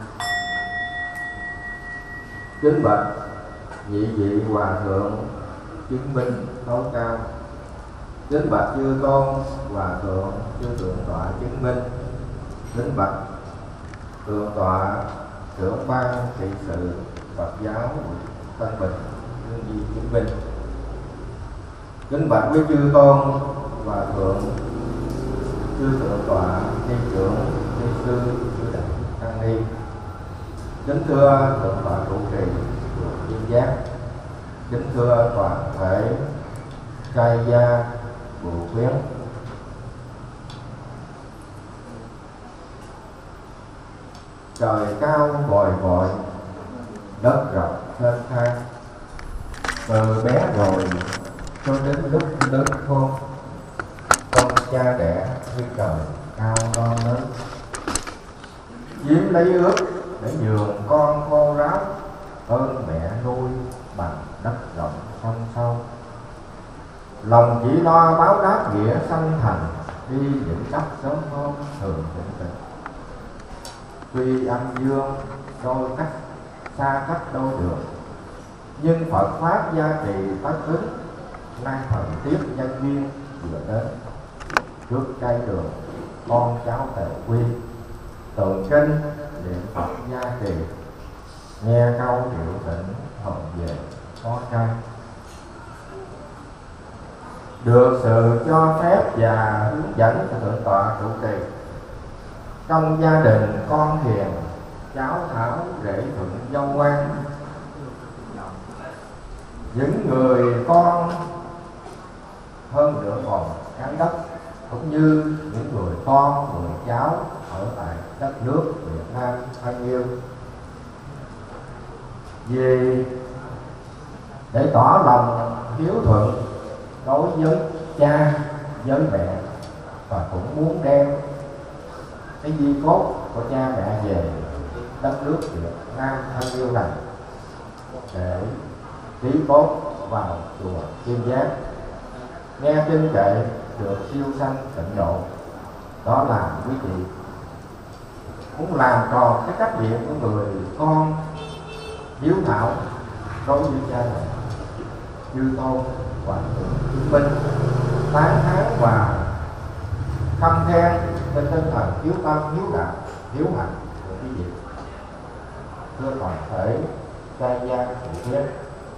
Kính bạch nhị vị hòa thượng chứng minh tối cao. Kính bạch chư tôn hòa thượng chư thượng tọa chứng minh. Kính bạch thượng tọa trưởng ban trị sự Phật giáo Tân Bình đương di chứng minh. Kính bạch với chư tôn hòa thượng chư thượng tọa ni trưởng ni sư chư đại tăng ni. Kính thưa thượng tọa trụ trì chùa Kim Giác. Kính thưa toàn thể trai gia bộ quyến. Trời cao vòi vội, đất rộng thênh thang, từ bé rồi cho đến lúc lớn khôn, con cha đẻ như trời cao non lớn, chiếm lấy ước để nhường con khô ráo, ơn mẹ nuôi bằng đất rộng sông sâu. Lòng chỉ lo báo đáp nghĩa sanh thành, đi những cách sớm hôm thường tịnh tịnh. Tuy âm dương đôi cách xa cách đôi đường, nhưng Phật pháp gia trì tất ứng, nay thần tiếp nhân duyên vừa đến. Trước cây đường con cháu tề quy, tường kinh niệm Phật gia trì, nghe câu triệu tịnh hồng về có trai. Được sự cho phép và hướng dẫn của thượng tọa trụ trì, Trong gia đình con hiền, cháu thảo rể thuận dâu ngoan. Những người con hơn nữa còn trái đất, cũng như những người con, người cháu ở tại đất nước Việt Nam thân yêu. Vì để tỏ lòng hiếu thuận đối với cha, với mẹ, và cũng muốn đem cái di cốt của cha mẹ về đất nước Việt Nam thân yêu này để ký cốt vào chùa Kim Giác, nghe kinh kệ được siêu sanh tịnh độ. Đó là quý vị cũng làm tròn cái trách nhiệm của người con hiếu thảo đối với cha mẹ. Chư tôn Hoàng thượng chứng minh tán thán và khâm khen trên tinh thần hiếu tâm, hiếu đạo, hiếu hạnh của quý vị. Thưa toàn thể trai gia phụ thiết,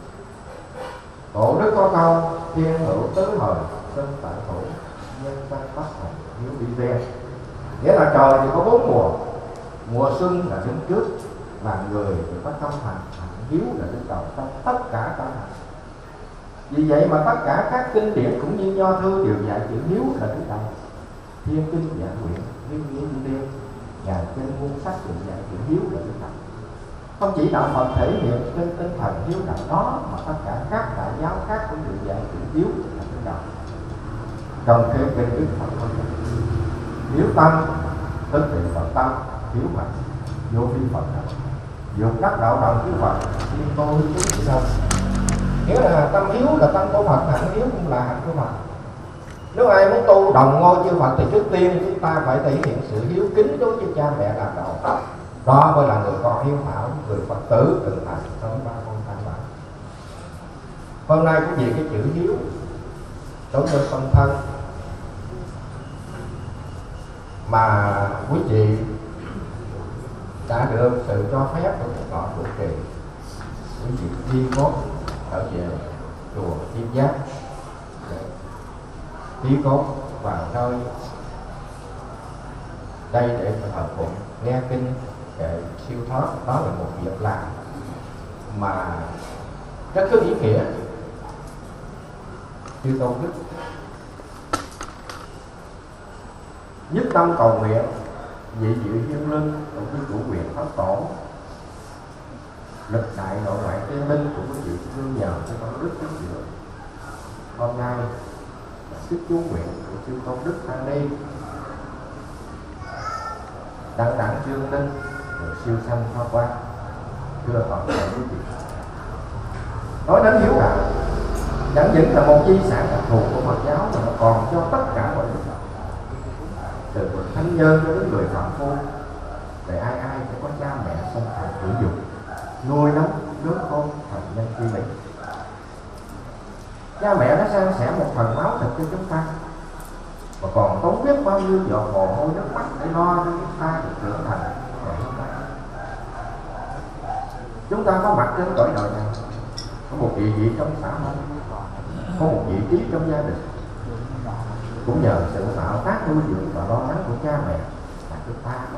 Tổ đức có câu thiên hữu tứ thời sinh tại thủ, nhân sanh bất thành hiếu bị ven. Nghĩa là trời thì có bốn mùa. Mùa xuân là đứng trước, là người thì có tâm thành, hiếu là đứng đầu trong tất cả các hành. Vì vậy mà tất cả các kinh điển cũng như nho thư đều dạy chữ hiếu là đứng đầu. Thiên kinh dạng nguyện, thiên nghĩa như liên, ngàn kinh muôn sách đều dạy chữ hiếu là đứng đầu. Không chỉ đạo Phật thể hiện trên tinh thần hiếu đạo đó, mà tất cả các đại giáo khác cũng đều dạy chữ hiếu là đứng đầu. Trong thế kinh Đức Phật có dạy hiếu tâm tức là Phật tâm, hiếu hạnh vô vi Phật đạo, dục đắc đạo đồng hiếu Phật, thiên tô hiếu tự thân. Nghĩa là tâm hiếu là tâm của Phật, hạnh hiếu cũng là hạnh của Phật. Nếu ai muốn tu đồng ngôi chư Phật thì trước tiên chúng ta phải thể hiện sự hiếu kính đối với cha mẹ làm đầu. Đó mới là người con hiếu thảo, người Phật tử từng thành sống ba con tam bảo. Hôm nay cũng vì cái chữ hiếu đối với phân thân mà quý vị đã được sự cho phép của một ngọn trụ trì, quý vị đi cốt trở về chùa Kim Giác để ký cốt vào nơi đây để thờ phụng, nghe kinh kệ siêu thoát. Đó là một việc làm mà rất có ý nghĩa. Chư tôn đức nhất tâm cầu nguyện vị diệu hiên lưng của chư chủ quyền pháp tổ, lịch đại nội ngoại tiên minh của quý vị nương nhờ cho con đức kính diệu. Hôm nay là sức chú nguyện của chư tôn đức Tăng Ni đăng đẳng chương linh rồi siêu sanh hoa quang. Thưa toàn thể quý vị, nói đến hiếu đạo chẳng những là một di sản đặc thù của Phật giáo mà nó còn cho tất cả mọi người, từ bậc thánh nhân cho đến người phạm phu, để ai ai phải có cha mẹ sinh thành tử dục, nuôi nấng lớn con thành nhân chi mình. Cha mẹ đã san sẻ một phần máu thịt cho chúng ta, và còn tốn biết bao nhiêu giọt mồ hôi nước mắt để lo cho chúng ta được trưởng thành ngày hôm nay. Chúng ta có mặt trên cõi đời này, có một địa vị trong xã hội, có một vị trí trong gia đình, cũng nhờ sự tạo tác nuôi dưỡng và lo lắng của cha mẹ mà chúng ta có.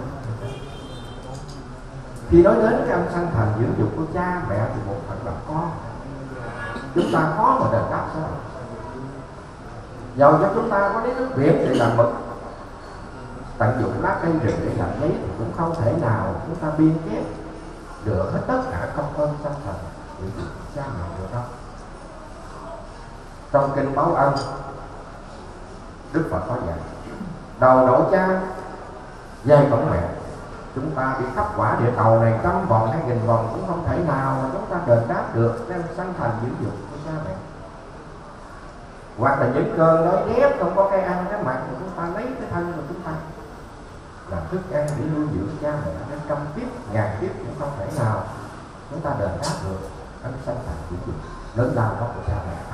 Khi nói đến cái âm sanh thành dưỡng dục của cha mẹ thì một phận làm con, chúng ta khó mà đền đáp sao. Dầu cho chúng ta có lấy nước biển để làm mực, tận dụng lá cây rừng để làm giấy, thì cũng không thể nào chúng ta biên kết được hết tất cả công ơn sanh thành dưỡng dục cha mẹ được đâu. Trong kinh Báo Ân, Đức Phật có dạy đầu độ cha, dây cõng mẹ. Chúng ta bị khắp quả địa cầu này trăm vòng hay nghìn vòng cũng không thể nào mà chúng ta đền đáp được đem sanh thành dưỡng dục của cha mẹ. Hoặc là những cơn đói rét không có cái ăn cái mặc thì chúng ta lấy cái thân của chúng ta làm thức ăn để nuôi dưỡng cha mẹ đến trăm kiếp ngàn kiếp cũng không thể nào chúng ta đền đáp được ân sanh thành dưỡng dục lớn lao đó của cha mẹ.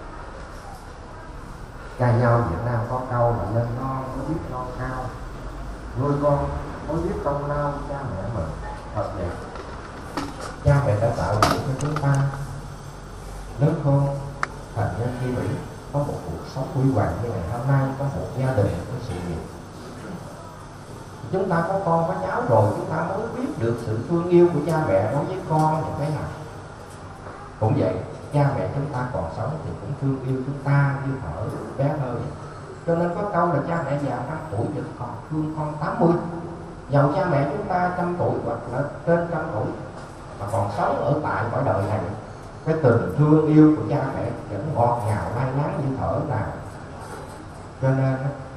Ca nhau Việt Nam có câu là lên non có biết non cao, nuôi con có biết công lao cha mẹ mình. Thật vậy, cha mẹ đã tạo dựng cho chúng ta lớn con thành nhân khi Mỹ, có một cuộc sống huy hoàng như ngày hôm nay, có một gia đình, có sự nghiệp. Chúng ta có con có cháu rồi, chúng ta mới biết được sự thương yêu của cha mẹ đối với con như thế nào. Cũng vậy, cha mẹ chúng ta còn sống thì cũng thương yêu chúng ta như thở bé thơ. Cho nên có câu là cha mẹ già năm tuổi thì còn thương con tám mươi. Dầu cha mẹ chúng ta trăm tuổi hoặc là trên trăm tuổi mà còn sống ở tại cõi đời này, cái tình thương yêu của cha mẹ vẫn ngọt ngào lai láng như thở nào. Cho nên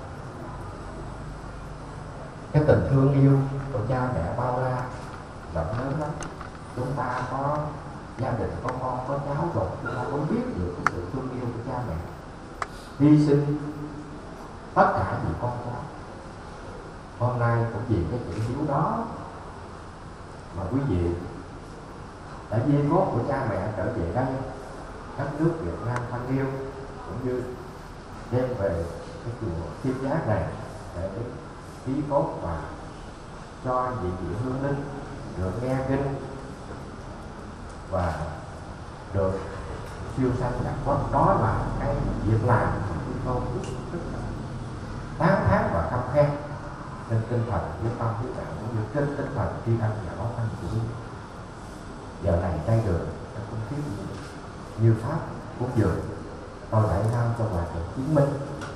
cái tình thương yêu của cha mẹ bao la rộng lớn lắm. Chúng ta có gia đình, có con, có cháu rồi, chúng ta mới biết được cái sự thương yêu của cha mẹ, hy sinh tất cả vì con cháu. Hôm nay cũng vì cái chữ hiếu đó mà quý vị đã di cốt của cha mẹ trở về đây, đất nước Việt Nam thân yêu, cũng như đem về cái chùa Kim Giác này để ký cốt và cho vị vị hương linh được nghe kinh và được siêu sanh nhập quốc. Đó là cái việc làm của chúng tôi rất, rất là tán thán và khâm khen trên tinh thần với tâm với bạn, cũng như trên tinh thần tri ân và báo ân của mình. Giờ này tay đường đã cũng thiếu như pháp cũng dường tôi đại nam cho hòa thượng chứng minh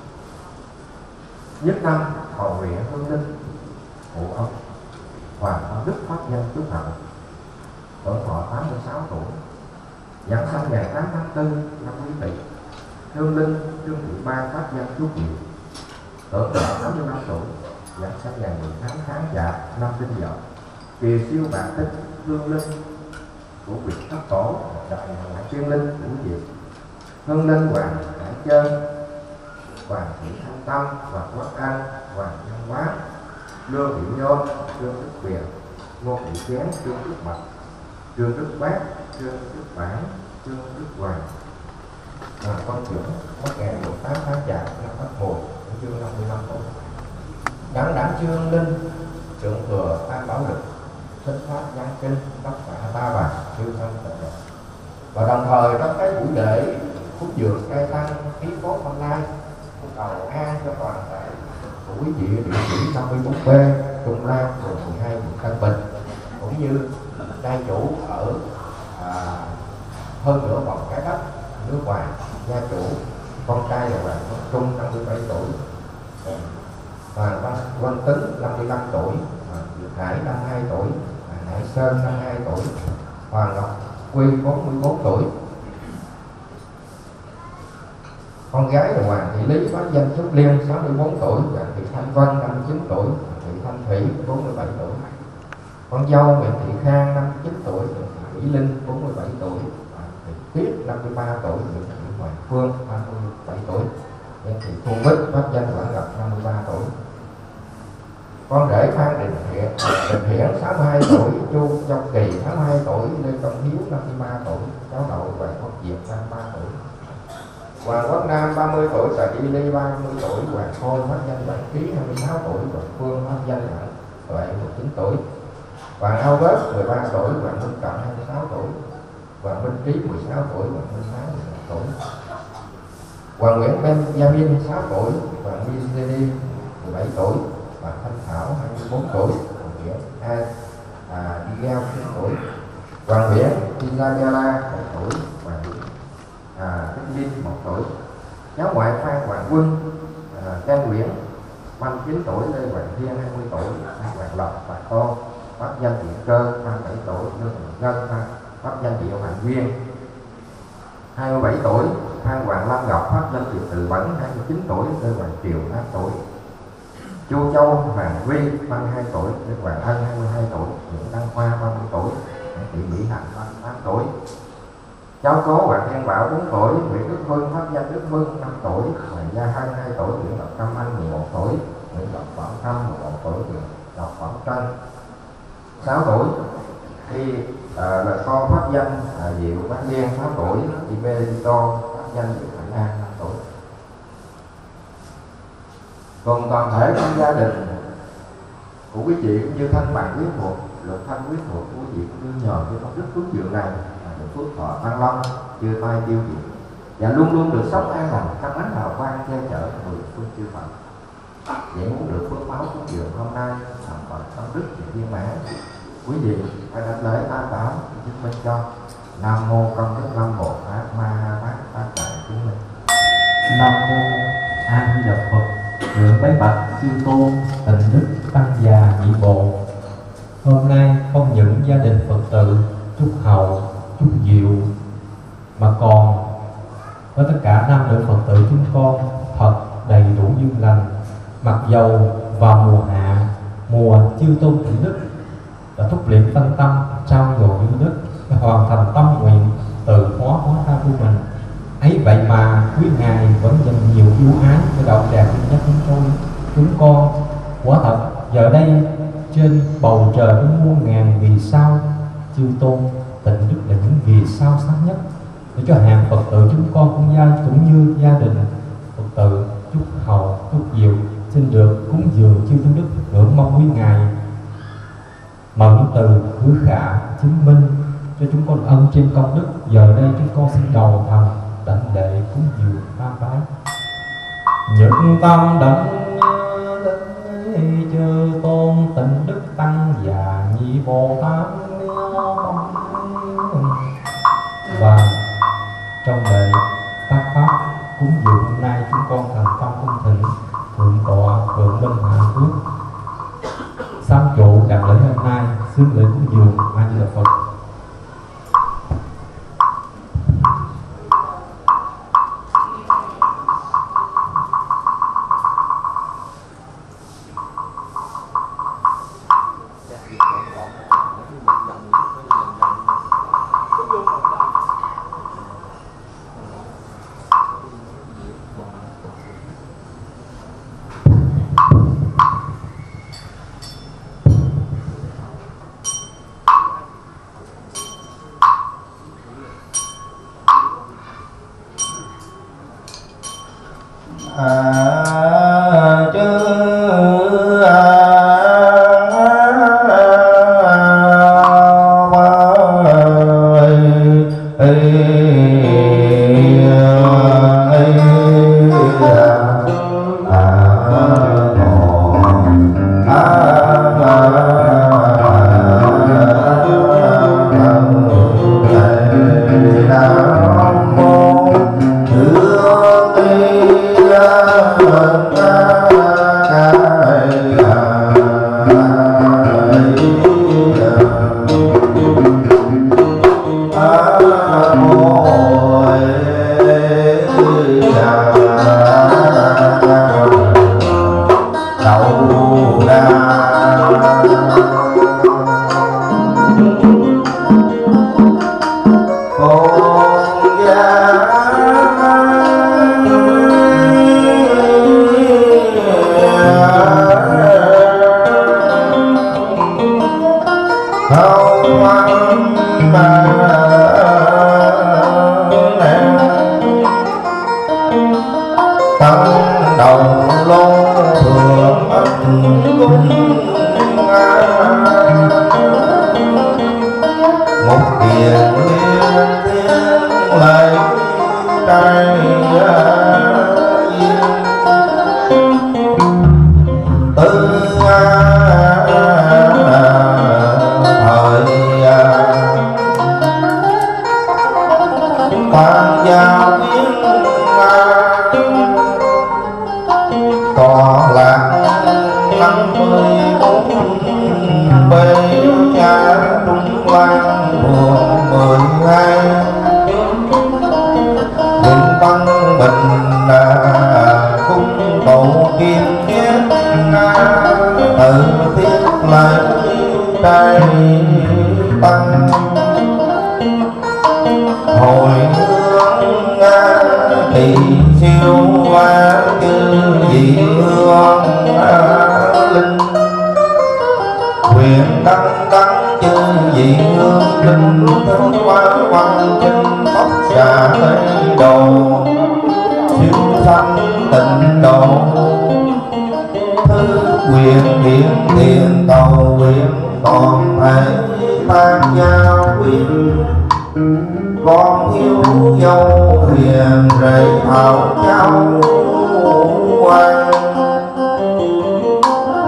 nhất năm cầu nguyện hương linh phụ ông Hoàng Pháp Đức Pháp Nhân Chúc Hạnh tuổi thọ tám mươi sáu tuổi, giảng sanh ngày tám tháng tư năm Quý Tỵ. Hương linh Trương Thị Ba Pháp Nhân Chúc Diệu tuổi thọ tám mươi lăm tuổi, giảng sanh ngày mười tháng tháng Chạp năm Đinh Dậu. Kỳ siêu bản tích hương linh của Việt Thất Tổ, đại hoàng tiên linh của Việt. Hương linh Hoàng Hải Trơn, Hoàng Thị Thanh Tâm, Hoàng Quốc Anh, Hoàng Văn Hóa, Lương Hiệu Nhôm, Trương Đức Quyền, Ngô Thị Chén, Trương Đức Mật, Trương Đức Bác, Trương Đức Bản, Trương Đức Hoàng. Hoàng Văn Dũng mất ngày mười tám tháng Chạp năm Ất Mùi, cũng chương năm mươi lăm tuổi. Đảng đảng Trương Linh, Thượng Thừa Tam Bảo Lực, Thích Pháp Giang Kinh, tất cả ba bà siêu thân tận độ. Và đồng thời trong cái buổi lễ phúc dường cây tăng ký cốt hôm nay, cầu an cho toàn thể của quý vị địa chỉ năm mươi bốn B Trung Lan, phường mười hai, quận Tân Bình, cũng như trai chủ ở à, hơn nửa vòng trái đất nước ngoài, gia chủ con trai là Hoàng Văn Trung năm mươi bảy tuổi, Hoàng Văn Văn Tấn năm mươi lăm tuổi, Hoàng Việt Hải năm mươi hai tuổi, Hoàng Hải Sơn năm mươi hai tuổi, Hoàng Ngọc Quy bốn mươi bốn tuổi. Con gái là Hoàng Thị Lý có danh Trúc Liên sáu mươi bốn tuổi, Hoàng Thị Thanh Vân năm mươi chín tuổi, Hoàng Thị Thanh Thủy bốn mươi bảy tuổi. Con dâu Nguyễn Thị Khang năm mươi chín tuổi, Nguyễn Thị Mỹ Linh bốn mươi bảy tuổi, Hoàng Thị Tuyết năm mươi ba tuổi, Nguyễn Thị Hoàng Phương ba mươi bảy tuổi, Nguyễn Thị Thu Bích pháp danh Quảng Ngọc năm mươi ba tuổi. Con rể Phan Đình Hiển, Đình Hiển sáu mươi hai tuổi, Chu Châu Kỳ sáu mươi hai tuổi, Lê Công Hiếu năm mươi ba tuổi, cháu nội Hoàng Quốc Diệp năm mươi ba tuổi. Hoàng Quốc Nam ba mươi tuổi, Trà Y Ly ba mươi tuổi, Hoàng Khôi pháp danh Bản Ký hai mươi sáu tuổi, Hoàng Phương pháp danh Hạnh Tuệ mười chín tuổi, Hoàng Ao Bớt mười ba tuổi, Hoàng Minh Cận hai mươi sáu tuổi, Hoàng Minh Trí mười sáu tuổi, Hoàng Minh Sáng mười một tuổi, Hoàng Nguyễn Benjamin sáu tuổi, Hoàng Mizeli mười bảy tuổi, Hoàng Thanh Thảo hai mươi bốn tuổi, Hoàng Nguyễn A à, Digel chín tuổi, Hoàng Nguyễn Isabella một tuổi, Hoàng Nguyễn à, Đức Linh một tuổi, cháu ngoại Phan Hoàng Quân, à, Trang Nguyễn ba mươi chín tuổi, Lê Hoàng Thiên hai mươi tuổi, Hoàng Lộc và Tô pháp danh Điện Cơ ba mươi bảy tuổi, Lương Ngân pháp danh Diệu Hoàng Nguyên hai mươi bảy tuổi, Phan Hoàng Lâm Ngọc pháp danh Diệu Từ Bẩn hai mươi chín tuổi, Lê Hoàng Triều tám tuổi, Chu Châu Hoàng Vi ba mươi hai tuổi, Lê Hoàng Ân hai mươi hai tuổi, Nguyễn Đăng Khoa ba mươi tuổi, Nguyễn Thị Mỹ Hạnh ba mươi tám tuổi, cháu cố Hoàng Thiên Bảo bốn tuổi, Nguyễn Đức Hưng pháp danh Đức Hưng năm tuổi, Hoàng Gia hai mươi hai tuổi, Nguyễn Ngọc Tâm Anh mười một tuổi, Nguyễn Ngọc Bảo Thâm mười một tuổi, Nguyễn Ngọc Bảo Trân sáu tuổi. Thì à, là con pháp danh à, Diệu Bát Liên sáu tuổi, chị Benito pháp danh Diệu Hải An năm tuổi. Còn toàn thể trong gia đình của quý chị cũng như thân bằng quyết thuộc, lượng thân quyết thuộc của quý vị cũng như nhờ cái công đức phước dường này được phước thọ tăng long, chưa tay tiêu diệt và luôn luôn được sống an lành trong ánh hào quang che chở mười phương chư Phật. Vậy muốn được phước báo cúng dường hôm nay thành Phật công đức thì viên mãn, quý vị phải đánh lễ tam bảo chứng minh cho. Nam mô công đức lâm bồ tát ma ha tát tác đại chứng minh. Nam mô A Di Đà Phật. Nguyện bái bạch chư tôn tịnh đức tăng già nhị bộ. Hôm nay không những gia đình Phật tử Trúc Hậu, Trúc Diệu mà còn với tất cả nam nữ Phật tử chúng con thật đầy đủ duyên lành. Mặc dầu vào mùa hạ, mùa chư tôn tịnh đức đã thúc luyện tân tâm trao dồi duyên đức để hoàn thành tâm nguyện tự hóa hóa ra của mình, ấy vậy mà quý ngài vẫn dành nhiều ưu ái cho đạo tràng Thiên Nhất chúng tôi chúng con. Quả thật giờ đây trên bầu trời có muôn ngàn vì sao, chư tôn tịnh đức là những vì sao sáng nhất để cho hàng Phật tử chúng con cũng gia cũng như gia đình Phật tử Trúc Hậu, Trúc Diệu xin được cúng dường chư tôn đức. Ngưỡng mong quý ngài mẫn từ hứa khả chứng minh cho chúng con ân trên công đức. Giờ đây chúng con xin đầu thầm đảnh lễ cúng dường tam bái. Nhất tâm đảnh chư tôn tịnh đức tăng già nhị bồ tát. Và trong lễ tác pháp cúng dường hôm nay chúng con thành tâm cung thỉnh thượng tọa Vượng Minh Hạ Phước sám trụ đạt lễ hôm nay xướng lễ cúng dường A Di Đà Phật.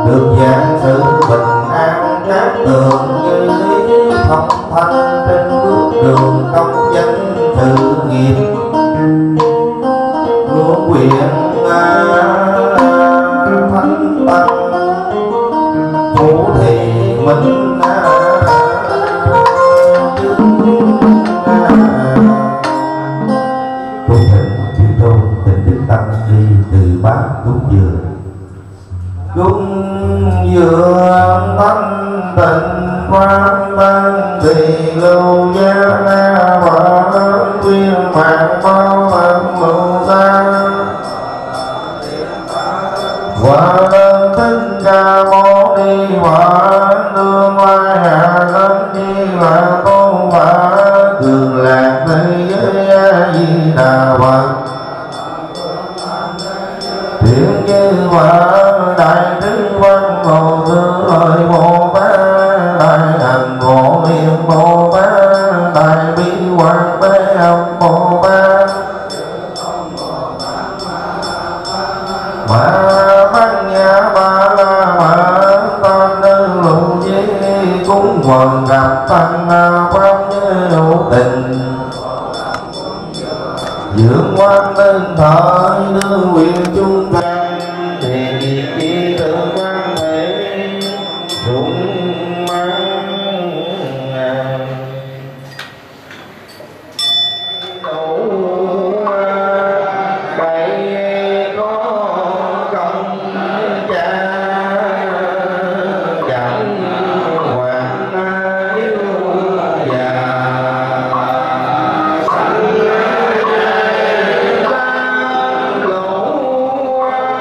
được giảng sự bình an các tường như lý thông thanh trên bước đường công danh sự nghiệp ngưỡng quyền thánh tăng phú thì minh cung thỉnh chư tôn tình đức tăng đi từ bát cúng dường cúng dường thanh tịnh quan ban trì lưu gia na và tuyên mạng bao âm mưu gia và đơn thích ca mâu ni và nương lai hạ lớn chi là tôn và cường lạc thế giới a di đà phật thiện như và đại trí văn hồ thứ lợi bồ tát đại hạnh phổ hiền bồ tát đại bi hoàng bế âm bồ tát mà bát nhã ba la mã tam nữ lục di cúng quần gặp tăng pháp như hữu tình dưỡng quan tinh thời đưa quyền chung căn thiền diệt chi tự quan thể rụng mang đủ bảy có công cha chẳng hoàng yêu già sanh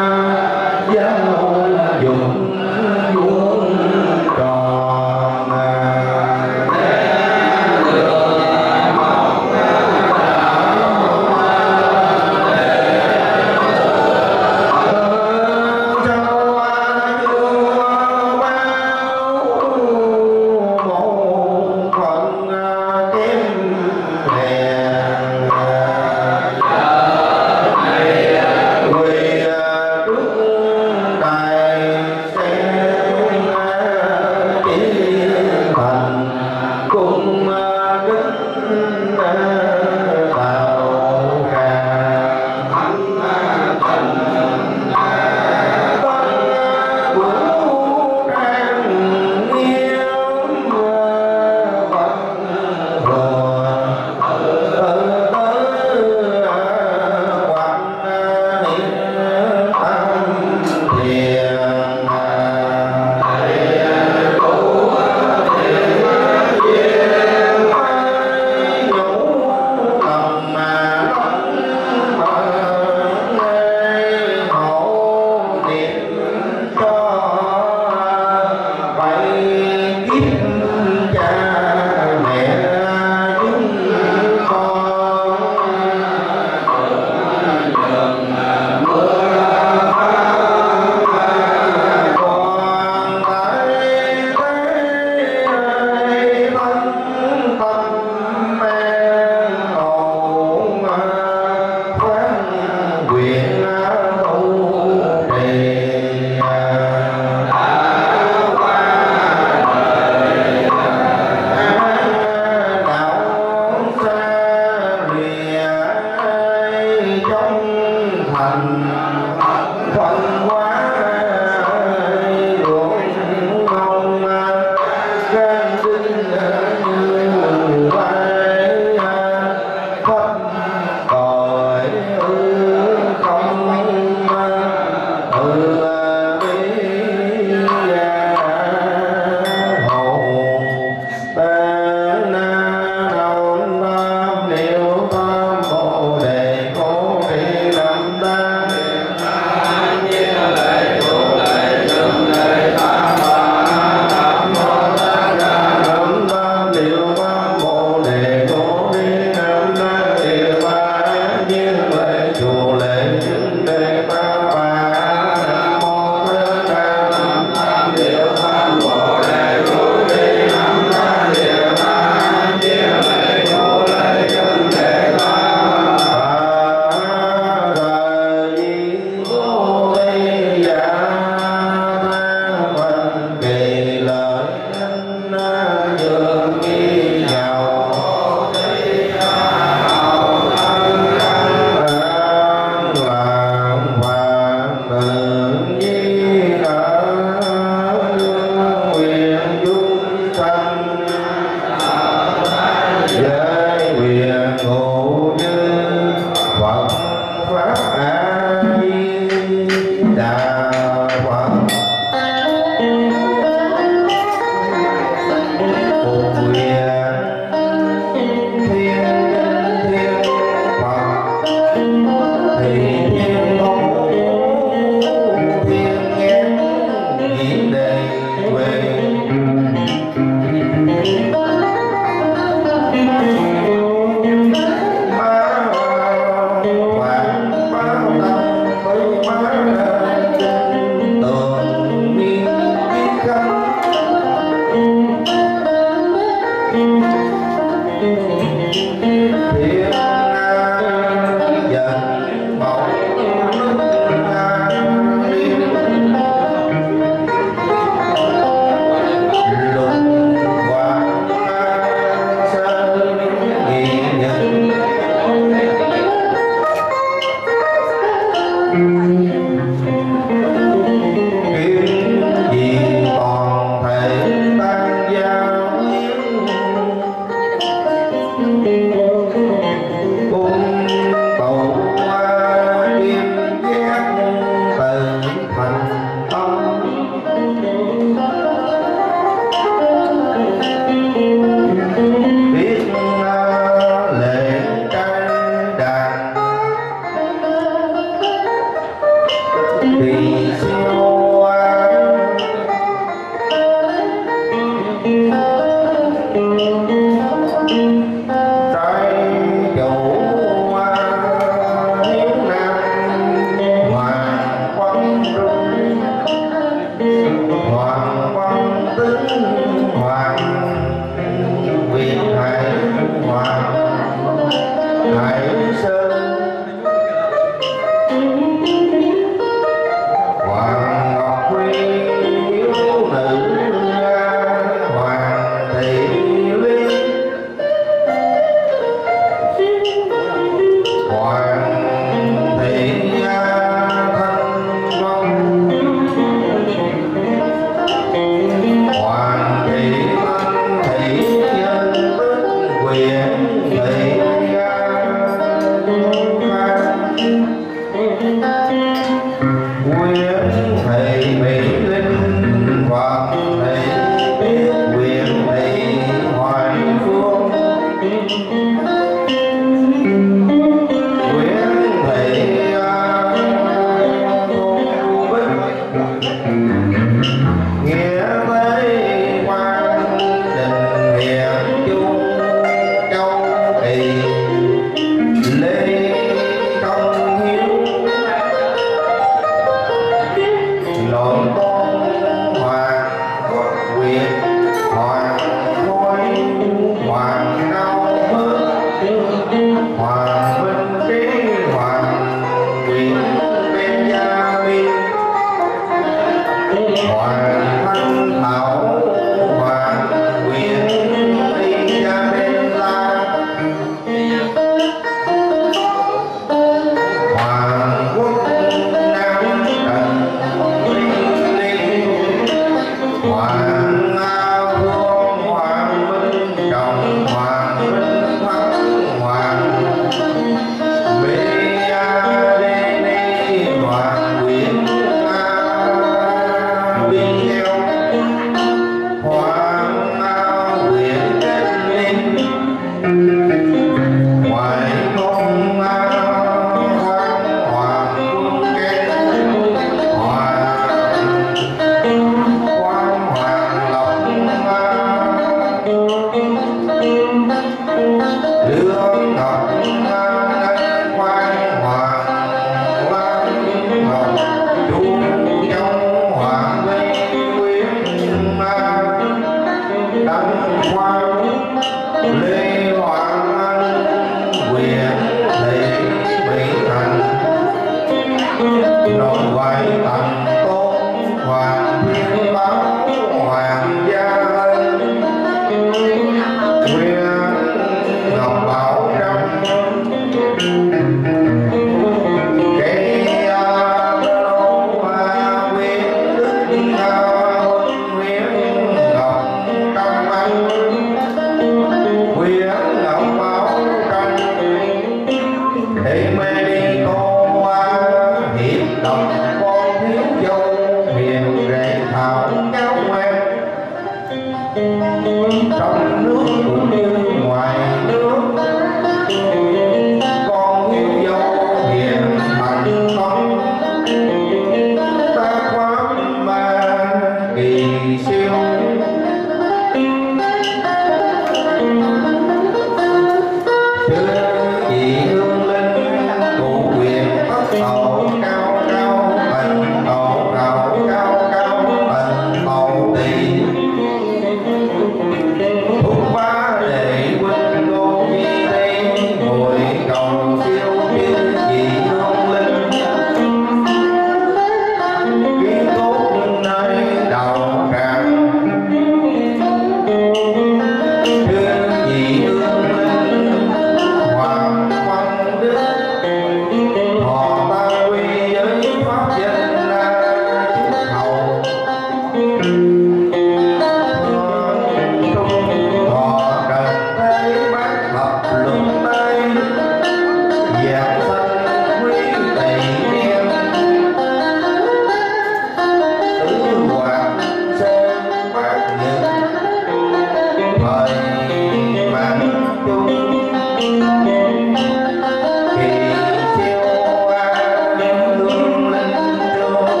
Hãy subscribe cho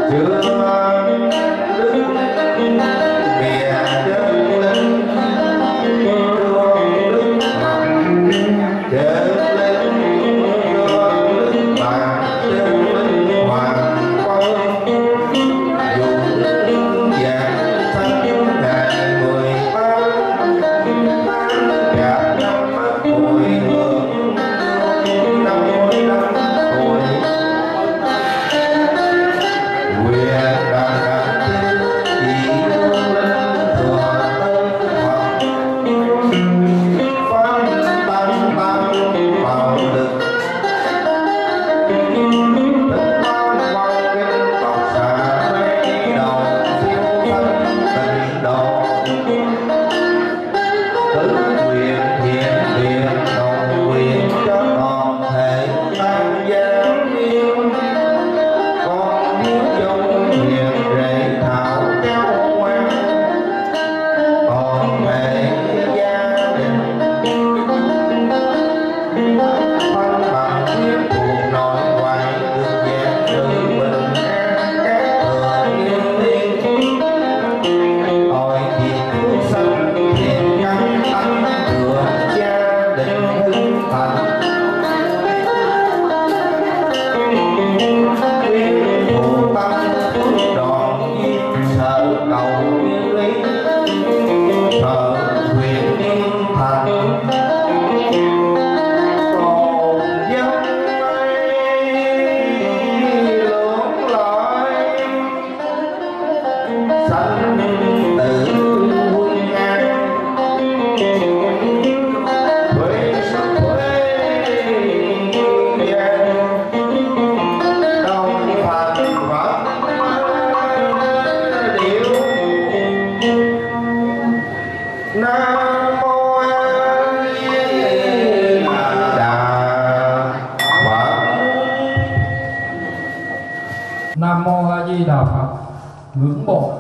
Nam mô A Di Đà Phật. Ngưỡng mộ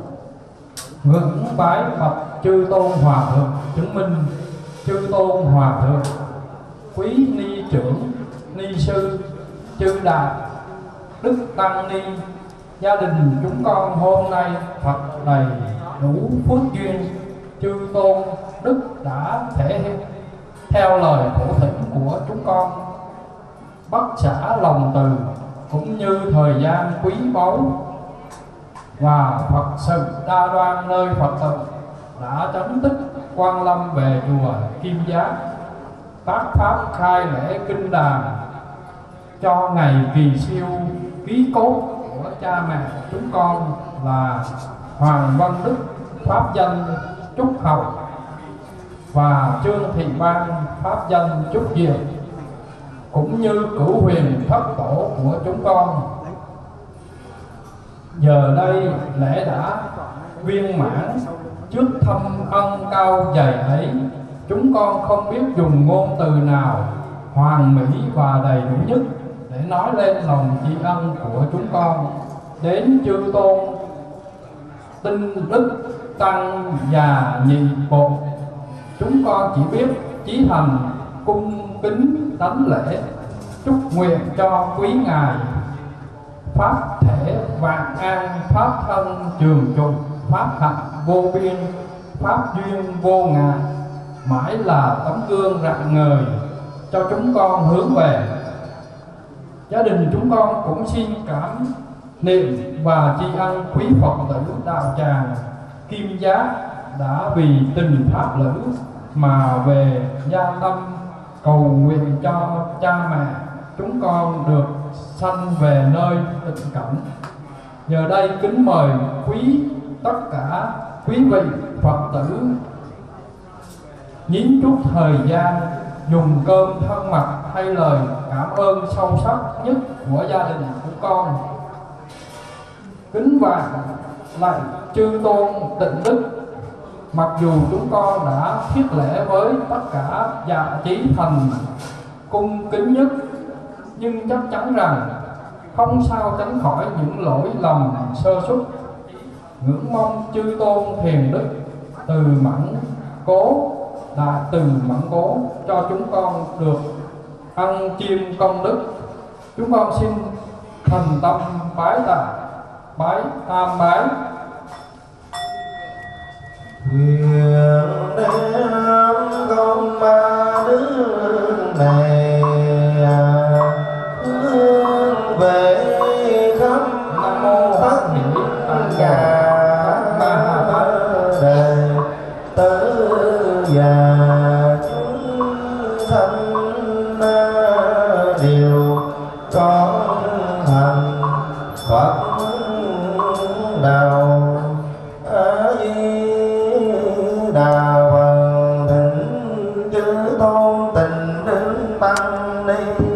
ngưỡng bái Phật chư tôn hòa thượng chứng minh, chư tôn hòa thượng, quý ni trưởng, ni sư, chư đạt, đức tăng ni, gia đình chúng con hôm nay thật đầy đủ phước duyên. Chư tôn đức đã thể hiện theo lời khổ thỉnh của chúng con, bất xả lòng từ cũng như thời gian quý báu và Phật sự đa đoan nơi Phật tử đã chánh tích quan lâm về chùa Kim Giác, tác pháp khai lễ kinh đàn cho ngày kỳ siêu ký cốt của cha mẹ chúng con là Hoàng Văn Đức, pháp danh Trúc Hậu, và Trương Thị Ban, pháp danh Trúc Diệu, cũng như cửu huyền thất tổ của chúng con. Giờ đây lễ đã viên mãn, trước thâm ân cao dày ấy, chúng con không biết dùng ngôn từ nào hoàn mỹ và đầy đủ nhất để nói lên lòng tri ân của chúng con đến chư tôn tinh đức tăng và nhị bộ. Chúng con chỉ biết chí thành cung kính đảnh lễ, chúc nguyện cho quý ngài pháp thể vạn an, pháp thân trường trụ, pháp hạnh vô biên, pháp duyên vô ngại, mãi là tấm gương rạng ngời cho chúng con hướng về. Gia đình chúng con cũng xin cảm niệm và tri ân quý Phật tử đạo tràng Kim Giác đã vì tình pháp lữ mà về gia tâm cầu nguyện cho cha mẹ chúng con được sanh về nơi tịnh cảnh. Giờ đây kính mời quý tất cả quý vị Phật tử nhín chút thời gian dùng cơm thân mật hay lời cảm ơn sâu sắc nhất của gia đình của con. Kính vạn lạy chư tôn tịnh đức, mặc dù chúng con đã thiết lễ với tất cả dạ chí thành cung kính nhất, nhưng chắc chắn rằng không sao tránh khỏi những lỗi lầm sơ suất. Ngưỡng mong chư tôn thiền đức từ mẫn cố đã từ mẫn cố cho chúng con được ăn chiêm công đức. Chúng con xin thành tâm bái tạ bái tam bái. Nguyện đem công ba đức này hướng về khắp Nam mô tất cả đời tứ già chúng sanh đều có thành Phật đạo. A Di Đà Phật thỉnh chư tôn tình đức tăng ni.